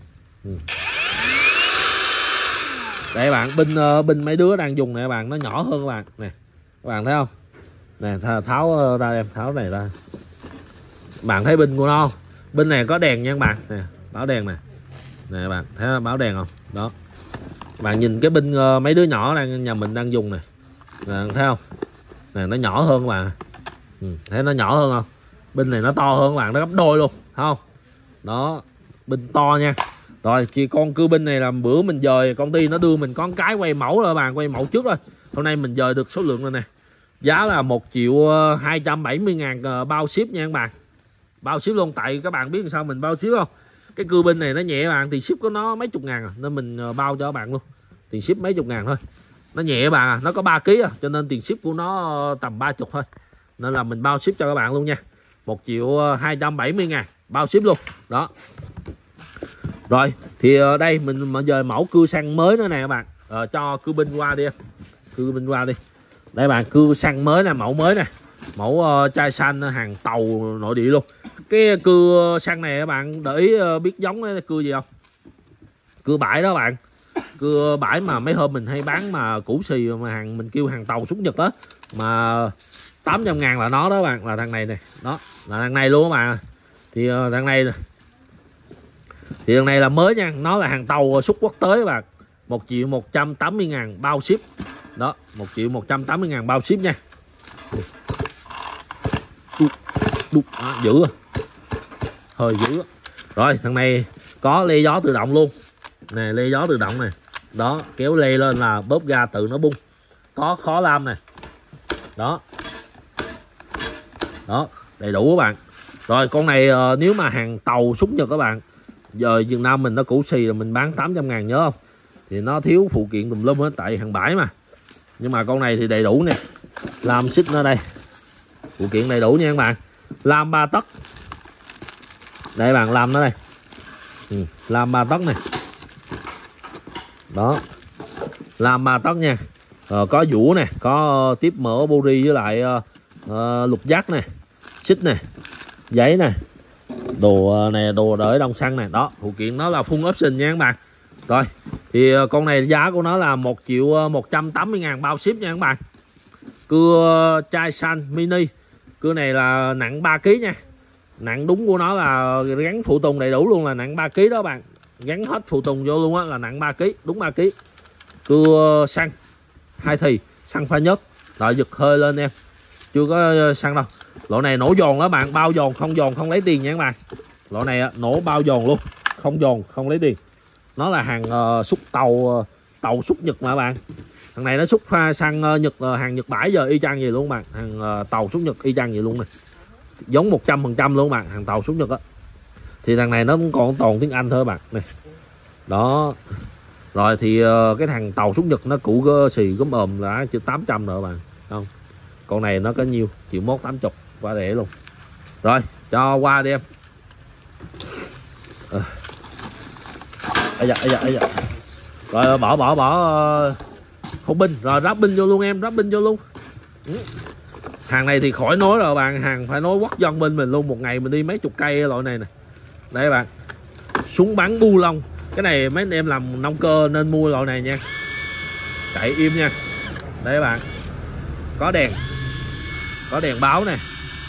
Đây bạn, pin mấy đứa đang dùng này các bạn, nó nhỏ hơn các bạn nè. Các bạn thấy không? Nè, tháo ra em, tháo này ra. Bạn thấy pin của nó không? Pin này có đèn nha các bạn nè, báo đèn nè. Nè các bạn thấy báo đèn không? Đó. Các bạn nhìn cái pin mấy đứa nhỏ đang nhà mình đang dùng này. Nè, thấy không? Nè, nó nhỏ hơn các bạn. Thấy nó nhỏ hơn không? Pin này nó to hơn các bạn, nó gấp đôi luôn, thấy không? Đó, pin to nha. Rồi thì con cưa pin này là bữa mình dời công ty nó đưa mình có cái quay mẫu rồi các bạn, quay mẫu trước rồi. Hôm nay mình dời được số lượng rồi nè. Giá là 1.270.000 bao ship nha các bạn. Bao ship luôn, tại các bạn biết sao mình bao ship không? Cái cưa pin này nó nhẹ các bạn, thì ship của nó mấy chục ngàn à, nên mình bao cho các bạn luôn. Tiền ship mấy chục ngàn thôi. Nó nhẹ các bạn à, nó có 3 kg à, cho nên tiền ship của nó tầm 30 thôi. Nên là mình bao ship cho các bạn luôn nha. 1.270.000 bao ship luôn. Đó. Rồi, thì đây mình giờ mẫu cưa xăng mới nữa nè các bạn. Cho cưa pin qua đi em. Cưa pin qua đi. Đây bạn, cưa xăng mới nè, mẫu mới nè. Mẫu chai xanh hàng tàu nội địa luôn. Cái cưa xăng này các bạn để ý biết giống cái cưa gì không? Cưa bãi đó bạn. cưa bãi mà mấy hôm mình hay bán mà củ xì mà hàng mình kêu hàng tàu xuất Nhật á, mà 800.000 là nó đó bạn, là thằng này này, đó là thằng này luôn các bạn. Thì thằng này là mới nha, nó là hàng tàu xuất quốc tế các bạn. 1.180.000 bao ship. Đó, 1.180.000 bao ship nha. Dữ à. Hơi dữ. Rồi thằng này có le gió tự động luôn. Nè, le gió tự động này. Đó, kéo le lên là bóp ga tự nó bung. Có khó lam này. Đó. Đó, đầy đủ các bạn. Rồi con này nếu mà hàng tàu xuất Nhật các bạn, giờ Việt Nam mình nó củ xì là mình bán 800.000 nhớ không? Thì nó thiếu phụ kiện tùm lum hết tại hàng bãi mà. Nhưng mà con này thì đầy đủ nè. Lam xích nó đây. Phụ kiện đầy đủ nha các bạn. Lam 3 tấc. Đây bạn, lam nó đây. Lam 3 tấc này. Đó. Lam 3 tấc nha. Có vũ nè, có tiếp mở buri với lại lục giác nè, xích nè, giấy nè, đồ này, đồ đỡ đông xăng nè. Đó, phụ kiện nó là full option nha các bạn. Rồi thì con này giá của nó là 1.180.000 bao ship nha các bạn. Cưa chai san mini, cưa này là nặng 3 kg nha. Nặng đúng của nó là gắn phụ tùng đầy đủ luôn, là nặng 3 kg đó bạn, gắn hết phụ tùng vô luôn á, là nặng 3 kg, đúng 3 kg. Cưa xăng 2 thì, xăng pha nhất. Đợi giật hơi lên em, chưa có xăng đâu. Loại này nổ giòn đó bạn, bao giòn không lấy tiền nha các bạn. Loại này nổ bao giòn luôn, không giòn không lấy tiền. Nó là hàng xuất tàu xuất Nhật mà bạn. Thằng này nó xuất sang Nhật, hàng Nhật bãi giờ y chang gì luôn bạn. Hàng tàu xuất Nhật y chang gì luôn này, giống 100% luôn bạn, hàng tàu xuất Nhật á. Thì thằng này nó cũng còn toàn tiếng Anh thôi bạn này. Đó. Rồi thì cái thằng tàu xuất Nhật nó cũ xì gốm ồm là chữ 800 nữa bạn, không? Con này nó có nhiêu? 1.180 qua để luôn. Rồi cho qua đi em. Rồi bỏ không pin, rồi ráp pin vô luôn em, ráp pin vô luôn. Hàng này thì khỏi nói rồi bạn, hàng phải nói quốc dân bên mình luôn, một ngày mình đi mấy chục cây loại này nè. Đây bạn, súng bắn bu lông. Cái này mấy anh em làm nông cơ nên mua loại này nha, chạy im nha. Đây bạn, có đèn báo nè.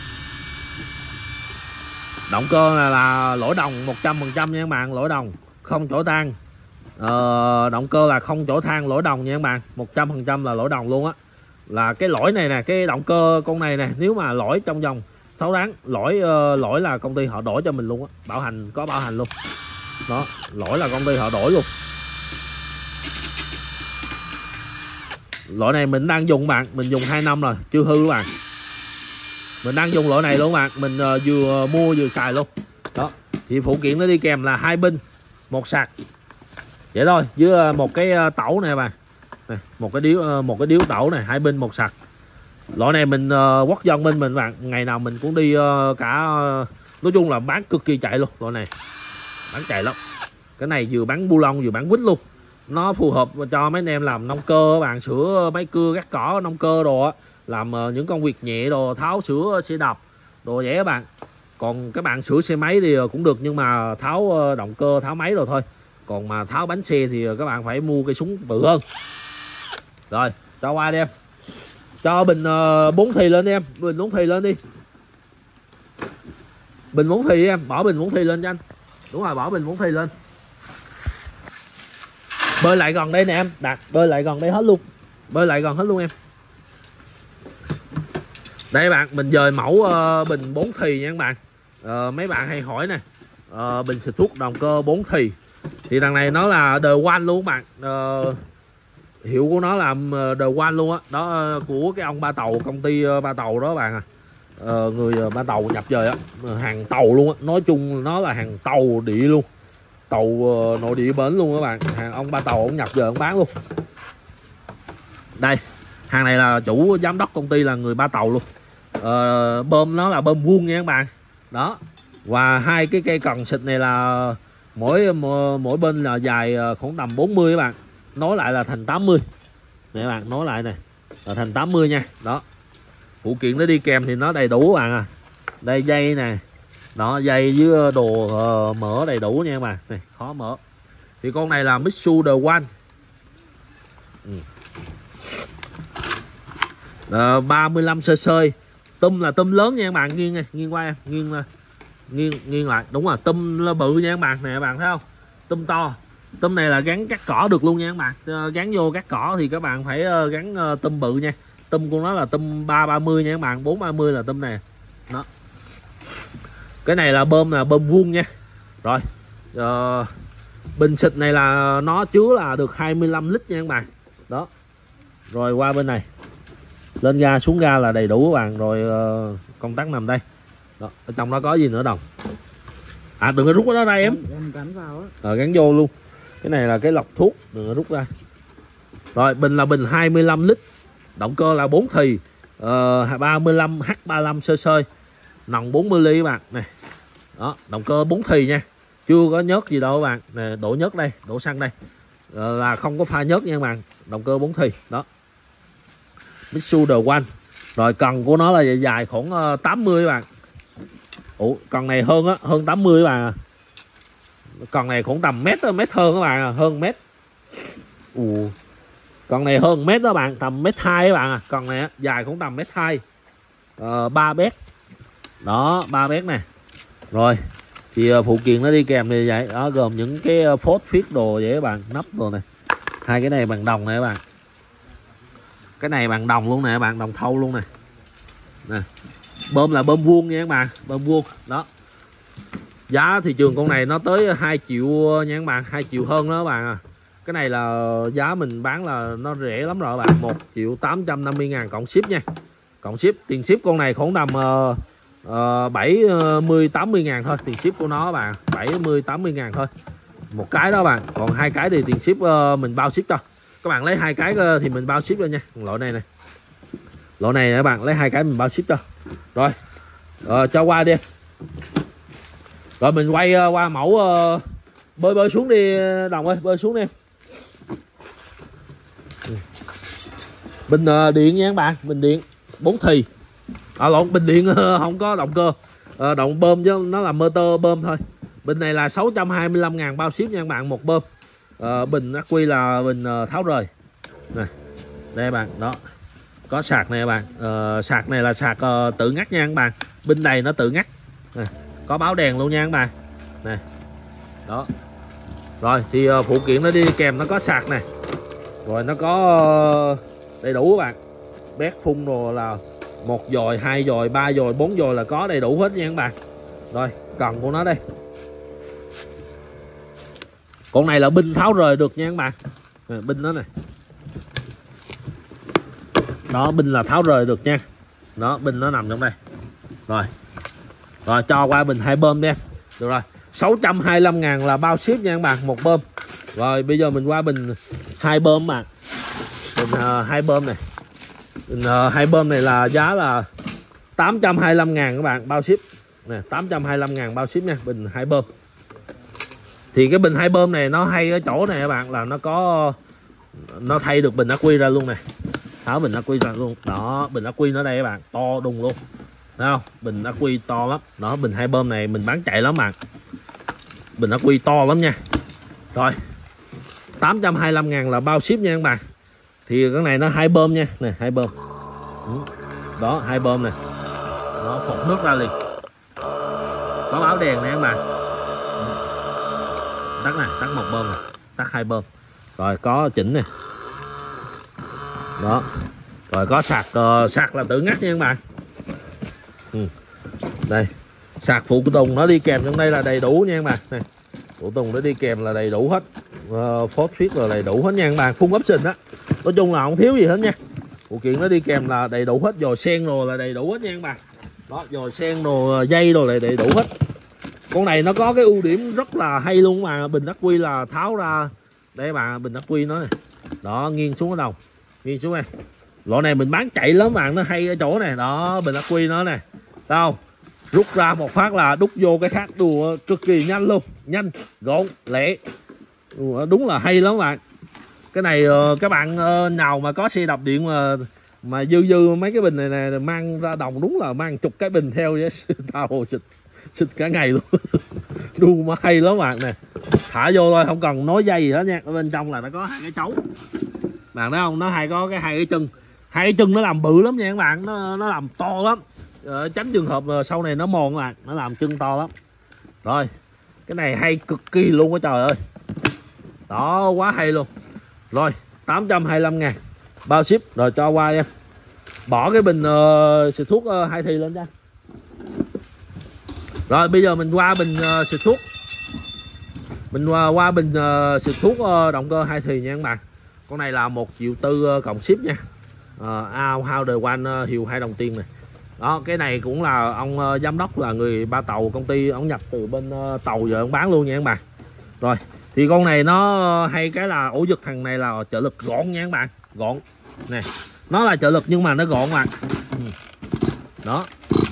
Động cơ là lỗi đồng 100% nha các bạn, lỗi đồng không chỗ than. Động cơ là không chỗ than, lỗi đồng nha các bạn, 100% là lỗi đồng luôn á. Là cái lỗi này nè, cái động cơ con này nè, nếu mà lỗi trong vòng 6 tháng, lỗi là công ty họ đổi cho mình luôn á, bảo hành, có bảo hành luôn. Đó, lỗi là công ty họ đổi luôn. Loại này mình đang dùng bạn, mình dùng 2 năm rồi, chưa hư bạn. Mình đang dùng loại này luôn bạn, mình vừa mua vừa xài luôn. Đó, thì phụ kiện nó đi kèm là 2 pin, 1 sạc. Vậy thôi, với một cái tẩu này bạn. Này, một cái điếu tẩu này, 2 pin 1 sạc. Loại này mình quốc dân bên mình bạn, ngày nào mình cũng đi cả, nói chung là bán cực kỳ chạy luôn. Loại này bán chạy lắm. Cái này vừa bán bu lông vừa bán quýt luôn. Nó phù hợp cho mấy anh em làm nông cơ bạn, sửa máy cưa gắt cỏ nông cơ đồ á, làm những công việc nhẹ đồ, tháo sửa xe đạp đồ vậy các bạn. Còn các bạn sửa xe máy thì cũng được, nhưng mà tháo động cơ, tháo máy rồi thôi. Còn mà tháo bánh xe thì các bạn phải mua cái súng bự hơn. Rồi cho qua đi em, cho bình 4 thì lên đi em, bình 4 thì lên đi, bình 4 thì em, bỏ bình 4 thì lên cho anh. Đúng rồi, bỏ bình 4 thì lên. Bơi lại gần đây nè em, đặt bơi lại gần đây hết luôn, bơi lại gần hết luôn em. Đây bạn, mình dời mẫu bình 4 thì nha các bạn. Mấy bạn hay hỏi nè, bình xịt thuốc động cơ 4 thì thằng này nó là The One luôn các bạn. Hiệu của nó là The One luôn á. Đó, của cái ông Ba Tàu, công ty Ba Tàu đó bạn à. Người Ba Tàu nhập về á, hàng tàu luôn á, nói chung nó là hàng tàu địa luôn, tàu nội địa bến luôn các bạn. Hàng ông Ba Tàu ông nhập về ông bán luôn. Đây, hàng này là chủ giám đốc công ty là người Ba Tàu luôn. Bơm nó là bơm vuông nha các bạn. Đó, và 2 cái cây cần xịt này là mỗi bên là dài khoảng tầm 40 các bạn, nối lại là thành 80 này các bạn, nối lại này là thành 80 nha. Đó, phụ kiện nó đi kèm thì nó đầy đủ các bạn à. Đây dây nè, đó, dây với đồ mở đầy đủ nha các bạn. Này, khó mở. Thì con này là Mitsu The One, 35 cc. Tum là tum lớn nha các bạn, nghiêng này, nghiêng qua em, nghiêng lại, đúng rồi, tum là bự nha các bạn, nè các bạn thấy không, tum to. Tum này là gắn cắt cỏ được luôn nha các bạn, gắn vô cắt cỏ thì các bạn phải gắn tum bự nha. Tum của nó là tum 330 nha các bạn, 430 là tum này đó. Cái này là bơm vuông nha. Rồi bình xịt này là nó chứa là được 25 lít nha các bạn đó. Rồi qua bên này, lên ga xuống ga là đầy đủ các bạn. Rồi công tắc nằm đây đó. Ở trong đó có gì nữa Đồng? À đừng có rút nó ra em gắn vào á. Gắn vô luôn. Cái này là cái lọc thuốc, đừng có rút ra. Rồi bình là bình 25 lít, động cơ là 4 thì 35 H35 cc, nòng 40 ly các bạn này đó. Động cơ 4 thì nha, chưa có nhớt gì đâu các bạn nè, đổ nhớt đây, đổ xăng đây là không có pha nhớt nha các bạn. Động cơ 4 thì đó, Mitsubishi The One. Rồi cần của nó là dài khoảng 80 các bạn. Ủa cần này hơn á, hơn 80 các bạn. Cần này khoảng tầm mét hơn các bạn, hơn mét. Con này hơn mét đó bạn, tầm mét 2 các bạn. Con này dài cũng tầm mét 2, 3 bét đó, 3 bét này. Rồi thì phụ kiện nó đi kèm như vậy đó, gồm những cái phốt phiết đồ vậy các bạn, nắp đồ này. Hai cái này bằng đồng này các bạn, cái này bằng đồng luôn nè các bạn, đồng thau luôn nè. Bơm là bơm vuông nha các bạn, bơm vuông đó. Giá thị trường con này nó tới 2 triệu nha các bạn, 2 triệu hơn đó các bạn. Cái này là giá mình bán là nó rẻ lắm rồi các bạn, 1.850.000 cộng ship nha. Cộng ship, tiền ship con này khoảng tầm 70-80.000 thôi, tiền ship của nó các bạn, 70-80.000 thôi một cái đó các bạn. Còn hai cái thì tiền ship mình bao ship cho. Các bạn lấy hai cái thì mình bao ship cho nha. Loại này này, loại này các bạn lấy hai cái mình bao ship cho. Rồi cho qua đi. Rồi mình quay qua mẫu bơi xuống đi Đồng ơi, bơi xuống đi. Bình điện nha các bạn, bình điện 4 thì. Lộn, bình điện không có động cơ, động bơm chứ nó là motor bơm thôi. Bình này là 625.000 bao ship nha các bạn, một bơm. Bình ắc quy là bình tháo rời này, đây các bạn đó. Có sạc này các bạn, sạc này là sạc tự ngắt nha các bạn, bên này nó tự ngắt này. Có báo đèn luôn nha các bạn này đó. Rồi thì phụ kiện nó đi kèm, nó có sạc này, rồi nó có đầy đủ các bạn. Bét phun rồi là 1 dòi, 2 dòi, 3 dòi, 4 dòi là có đầy đủ hết nha các bạn. Rồi cần của nó đây, con này là pin tháo rời được nha các bạn. Pin nó này đó, pin là tháo rời được nha đó, pin nó nằm trong đây. Rồi cho qua bình 2 bơm đi em. Được rồi, 625.000 là bao ship nha các bạn, một bơm. Rồi bây giờ mình qua bình 2 bơm mà. Bình 2 bơm này. Bình 2 bơm này là giá là 825.000 các bạn, bao ship. Nè, 825.000 bao ship nha, bình 2 bơm. Thì cái bình 2 bơm này nó hay ở chỗ này các bạn, là nó thay được bình ắc quy ra luôn nè. Tháo bình ắc quy ra luôn. Đó, bình ắc quy nó đây các bạn, to đùng luôn. Thấy không? Bình ắc quy to lắm. Đó, bình 2 bơm này mình bán chạy lắm bạn. Bình ắc quy to lắm nha. Rồi 825.000 là bao ship nha các bạn. Thì cái này nó 2 bơm nha. Nè, 2 bơm. Đó, 2 bơm nè. Đó, phụt nước ra liền. Có báo đèn nè các bạn. Tắt này, tắt 1 bơm này, tắt 2 bơm. Rồi có chỉnh nè. Đó. Rồi có sạc, sạc là tự ngắt nha các bạn. Đây, sạc phụ tùng nó đi kèm trong đây là đầy đủ nha các bạn. Này, phụ tùng nó đi kèm là đầy đủ hết, phốt phiết là đầy đủ hết nha các bạn, full option á. Nói chung là không thiếu gì hết nha. Phụ kiện nó đi kèm là đầy đủ hết, dòi sen rồi là đầy đủ hết nha các bạn. Đó, dòi sen rồi, dây rồi là đầy đủ hết. Con này nó có cái ưu điểm rất là hay luôn mà, bình ắc quy là tháo ra đây mà, bình ắc quy nó này. Đó, nghiêng xuống ở đầu, nghiêng xuống đây. Loại này mình bán chạy lắm bạn, nó hay ở chỗ này. Đó, bình ắc quy nó nè. Đâu, rút ra một phát là đút vô cái khác, đùa cực kỳ nhanh luôn, nhanh, gọn, lẹ. Đúng là hay lắm bạn. Cái này các bạn nào mà có xe đạp điện mà dư mấy cái bình này nè, mang ra đồng đúng là mang chục cái bình theo vậy. Tao xịt cả ngày luôn. Đu mà hay lắm bạn nè. Thả vô thôi, không cần nối dây gì hết nha. Ở bên trong là nó có 2 cái chấu. bạn thấy không, nó hay có cái hai cái chân nó làm bự lắm nha các bạn, nó làm to lắm, tránh trường hợp sau này nó mòn các bạn, nó làm chân to lắm. Rồi cái này hay cực kỳ luôn á trời ơi, đó quá hay luôn. Rồi 825.000 bao ship. Rồi cho qua em bỏ cái bình xịt thuốc hai thì lên cho. Rồi bây giờ mình qua bình xịt thuốc, mình qua bình xịt thuốc động cơ hai thì nha các bạn. Con này là 1,4 triệu cộng ship nha. How the one hiệu 2 đồng tiền này. Đó, cái này cũng là ông giám đốc là người ba tàu công ty, ông nhập từ bên tàu giờ ông bán luôn nha các bạn. Rồi thì con này nó hay cái là ổ giật thằng này là trợ lực gọn nha các bạn, gọn nè, nó là trợ lực nhưng mà nó gọn mà. Đó,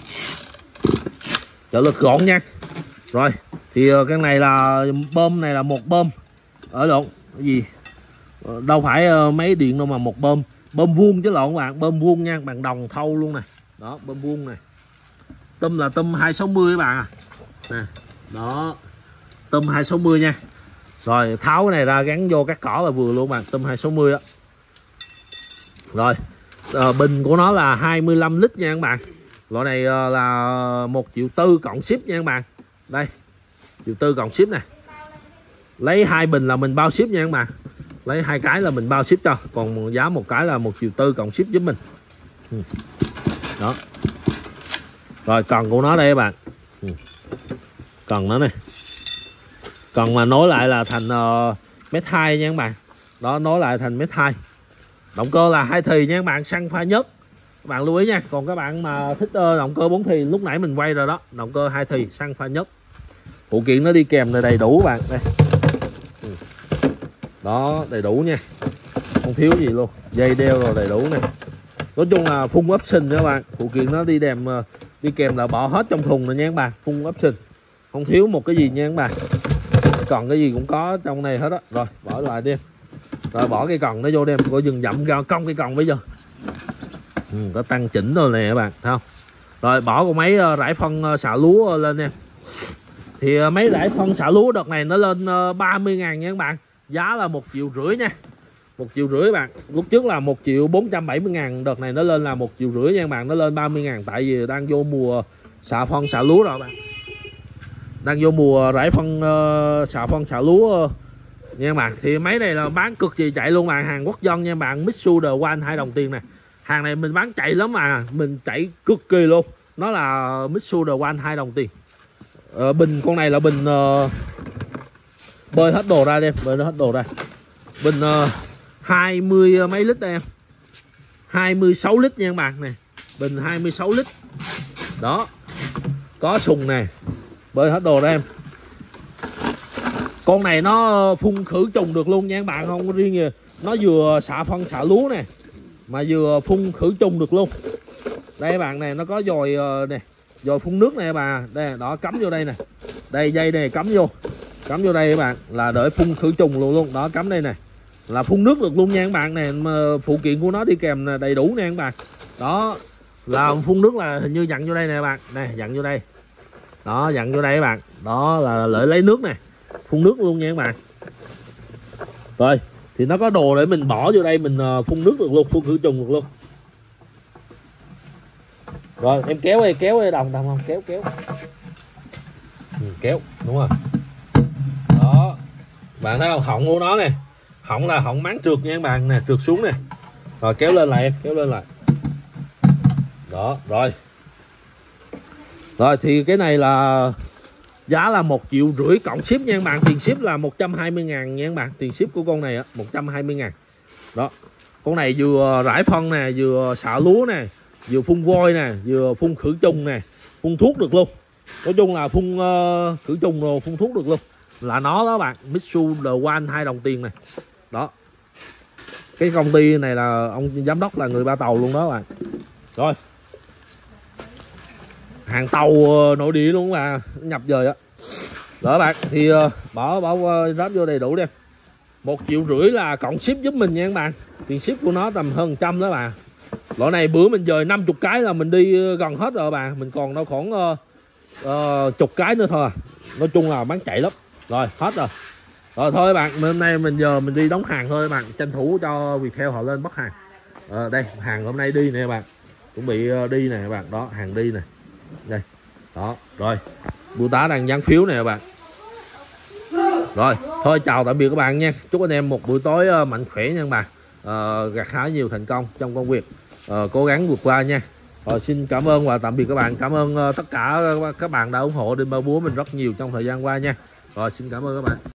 trợ lực gọn nha. Rồi thì cái này là bơm, này là một bơm ở lộn cái gì, đâu phải máy điện đâu mà một bơm vuông chứ lộn các bạn, bơm vuông nha, bằng đồng thau luôn nè. Đó, bơm vuông này, tôm là tôm 260 các bạn à nè. Đó, tôm 260 nha. Rồi tháo cái này ra gắn vô các cỏ là vừa luôn bạn, tôm 260 á. Rồi bình của nó là 25 lít nha các bạn. Loại này là 1,4 triệu cộng ship nha các bạn. Đây 1,4 triệu cộng ship này. Lấy 2 bình là mình bao ship nha các bạn. Lấy 2 cái là mình bao ship cho. Còn giá một cái là 1,4 triệu cộng ship giúp mình. Đó. Rồi cần của nó đây các bạn. Cần nó này. Cần mà nối lại là thành mét 2 nha các bạn. Đó, nối lại thành mét 2. Động cơ là 2 thì nha các bạn, xăng pha nhất. Các bạn lưu ý nha. Còn các bạn mà thích động cơ 4 thì lúc nãy mình quay rồi đó, động cơ 2 thì xăng pha nhất. Phụ kiện nó đi kèm là đầy đủ các bạn. Đây. Đó, đầy đủ nha. Không thiếu gì luôn. Dây đeo rồi đầy đủ nè. Nói chung là full option nha các bạn. Phụ kiện nó đi kèm là bỏ hết trong thùng này nha các bạn, full option. Không thiếu một cái gì nha các bạn. Còn cái gì cũng có trong này hết á. Rồi bỏ lại đi. Rồi bỏ cái cần nó vô đem, coi dừng dậm ra cong cái cần bây giờ. Có tăng chỉnh rồi nè các bạn, thấy không? Rồi bỏ con máy rải phân xạ lúa lên em. Thì máy rải phân xạ lúa đợt này nó lên 30.000 nha các bạn. Giá là 1,5 triệu nha. 1,5 triệu các bạn. Lúc trước là 1.470.000, đợt này nó lên là 1,5 triệu nha các bạn, nó lên 30.000 tại vì đang vô mùa xạ phân xạ lúa rồi các bạn. Đang vô mùa rải phân xạ lúa nha các bạn. Thì máy này là bán cực kỳ chạy luôn bạn, hàng quốc dân nha bạn, Mitsubishi The One 2 đồng tiền nè. Hàng này mình bán chạy lắm mà, mình chạy cực kỳ luôn. Nó là Mitsubishi The One 2 đồng tiền. Bình con này là bình bơi hết đồ ra đi, bơi hết đồ ra. Bình 20 mấy lít đây em. 26 lít nha các bạn nè. Bình 26 lít. Đó. Có sùng nè. Bơi hết đồ ra em. Con này nó phun khử trùng được luôn nha các bạn, không có riêng gì. Nó vừa xạ phân xạ lúa nè, mà vừa phun khử trùng được luôn. Đây các bạn này, nó có dòi nè, dòi phun nước nè bà. Đây, đó cắm vô đây nè. Đây dây này cắm vô đây các bạn, là để phun khử trùng luôn. Đó, cắm đây nè, là phun nước được luôn nha các bạn nè. Mà phụ kiện của nó đi kèm đầy đủ nè các bạn. Đó, là phun nước là hình như dặn vô đây nè các bạn. Này, dặn vô đây. Đó, dặn vô đây các bạn. Đó là lợi lấy nước nè, phun nước luôn nha các bạn. Rồi thì nó có đồ để mình bỏ vô đây, mình phun nước được luôn, phun khử trùng được luôn. Rồi em kéo đây đồng không, kéo kéo đúng rồi. Đó, bạn thấy không, họng của nó nè, họng là họng máng trượt nha các bạn nè, trượt xuống nè. Rồi kéo lên lại em, kéo lên lại. Đó, rồi thì cái này là giá là 1,5 triệu cộng ship nha các bạn. Tiền ship là 120.000 nha các bạn. Tiền ship của con này á 120.000. Đó. Con này vừa rải phân nè, vừa xạ lúa nè, vừa phun vôi nè, vừa phun khử trùng nè, phun thuốc được luôn. Nói chung là phun khử trùng rồi phun thuốc được luôn. Là nó đó bạn, Mitsubishi The One 2 đồng tiền này. Đó. Cái công ty này là ông giám đốc là người ba tàu luôn đó bạn. Rồi. Hàng tàu nội địa luôn mà nhập về á. Đó bạn, thì bỏ ráp vô đầy đủ đi. 1,5 triệu là cộng ship giúp mình nha các bạn. Tiền ship của nó tầm hơn 100 đó bà. Loại này bữa mình dời 50 cái là mình đi gần hết rồi bà. Mình còn đâu khoảng chục cái nữa thôi à. Nói chung là bán chạy lắm. Rồi hết rồi. Rồi thôi các bạn, hôm nay mình đi đóng hàng thôi các bạn, tranh thủ cho Viettel họ lên bắt hàng. Đây hàng hôm nay đi nè các bạn, chuẩn bị đi nè các bạn, đó hàng đi nè, đây đó. Rồi bưu tá đang dán phiếu nè các bạn. Rồi thôi chào tạm biệt các bạn nha, chúc anh em một buổi tối mạnh khỏe nha các bạn, gặt hái nhiều thành công trong công việc, cố gắng vượt qua nha. Xin cảm ơn và tạm biệt các bạn, cảm ơn tất cả các bạn đã ủng hộ Đinh Ba Búa mình rất nhiều trong thời gian qua nha. Rồi xin cảm ơn các bạn.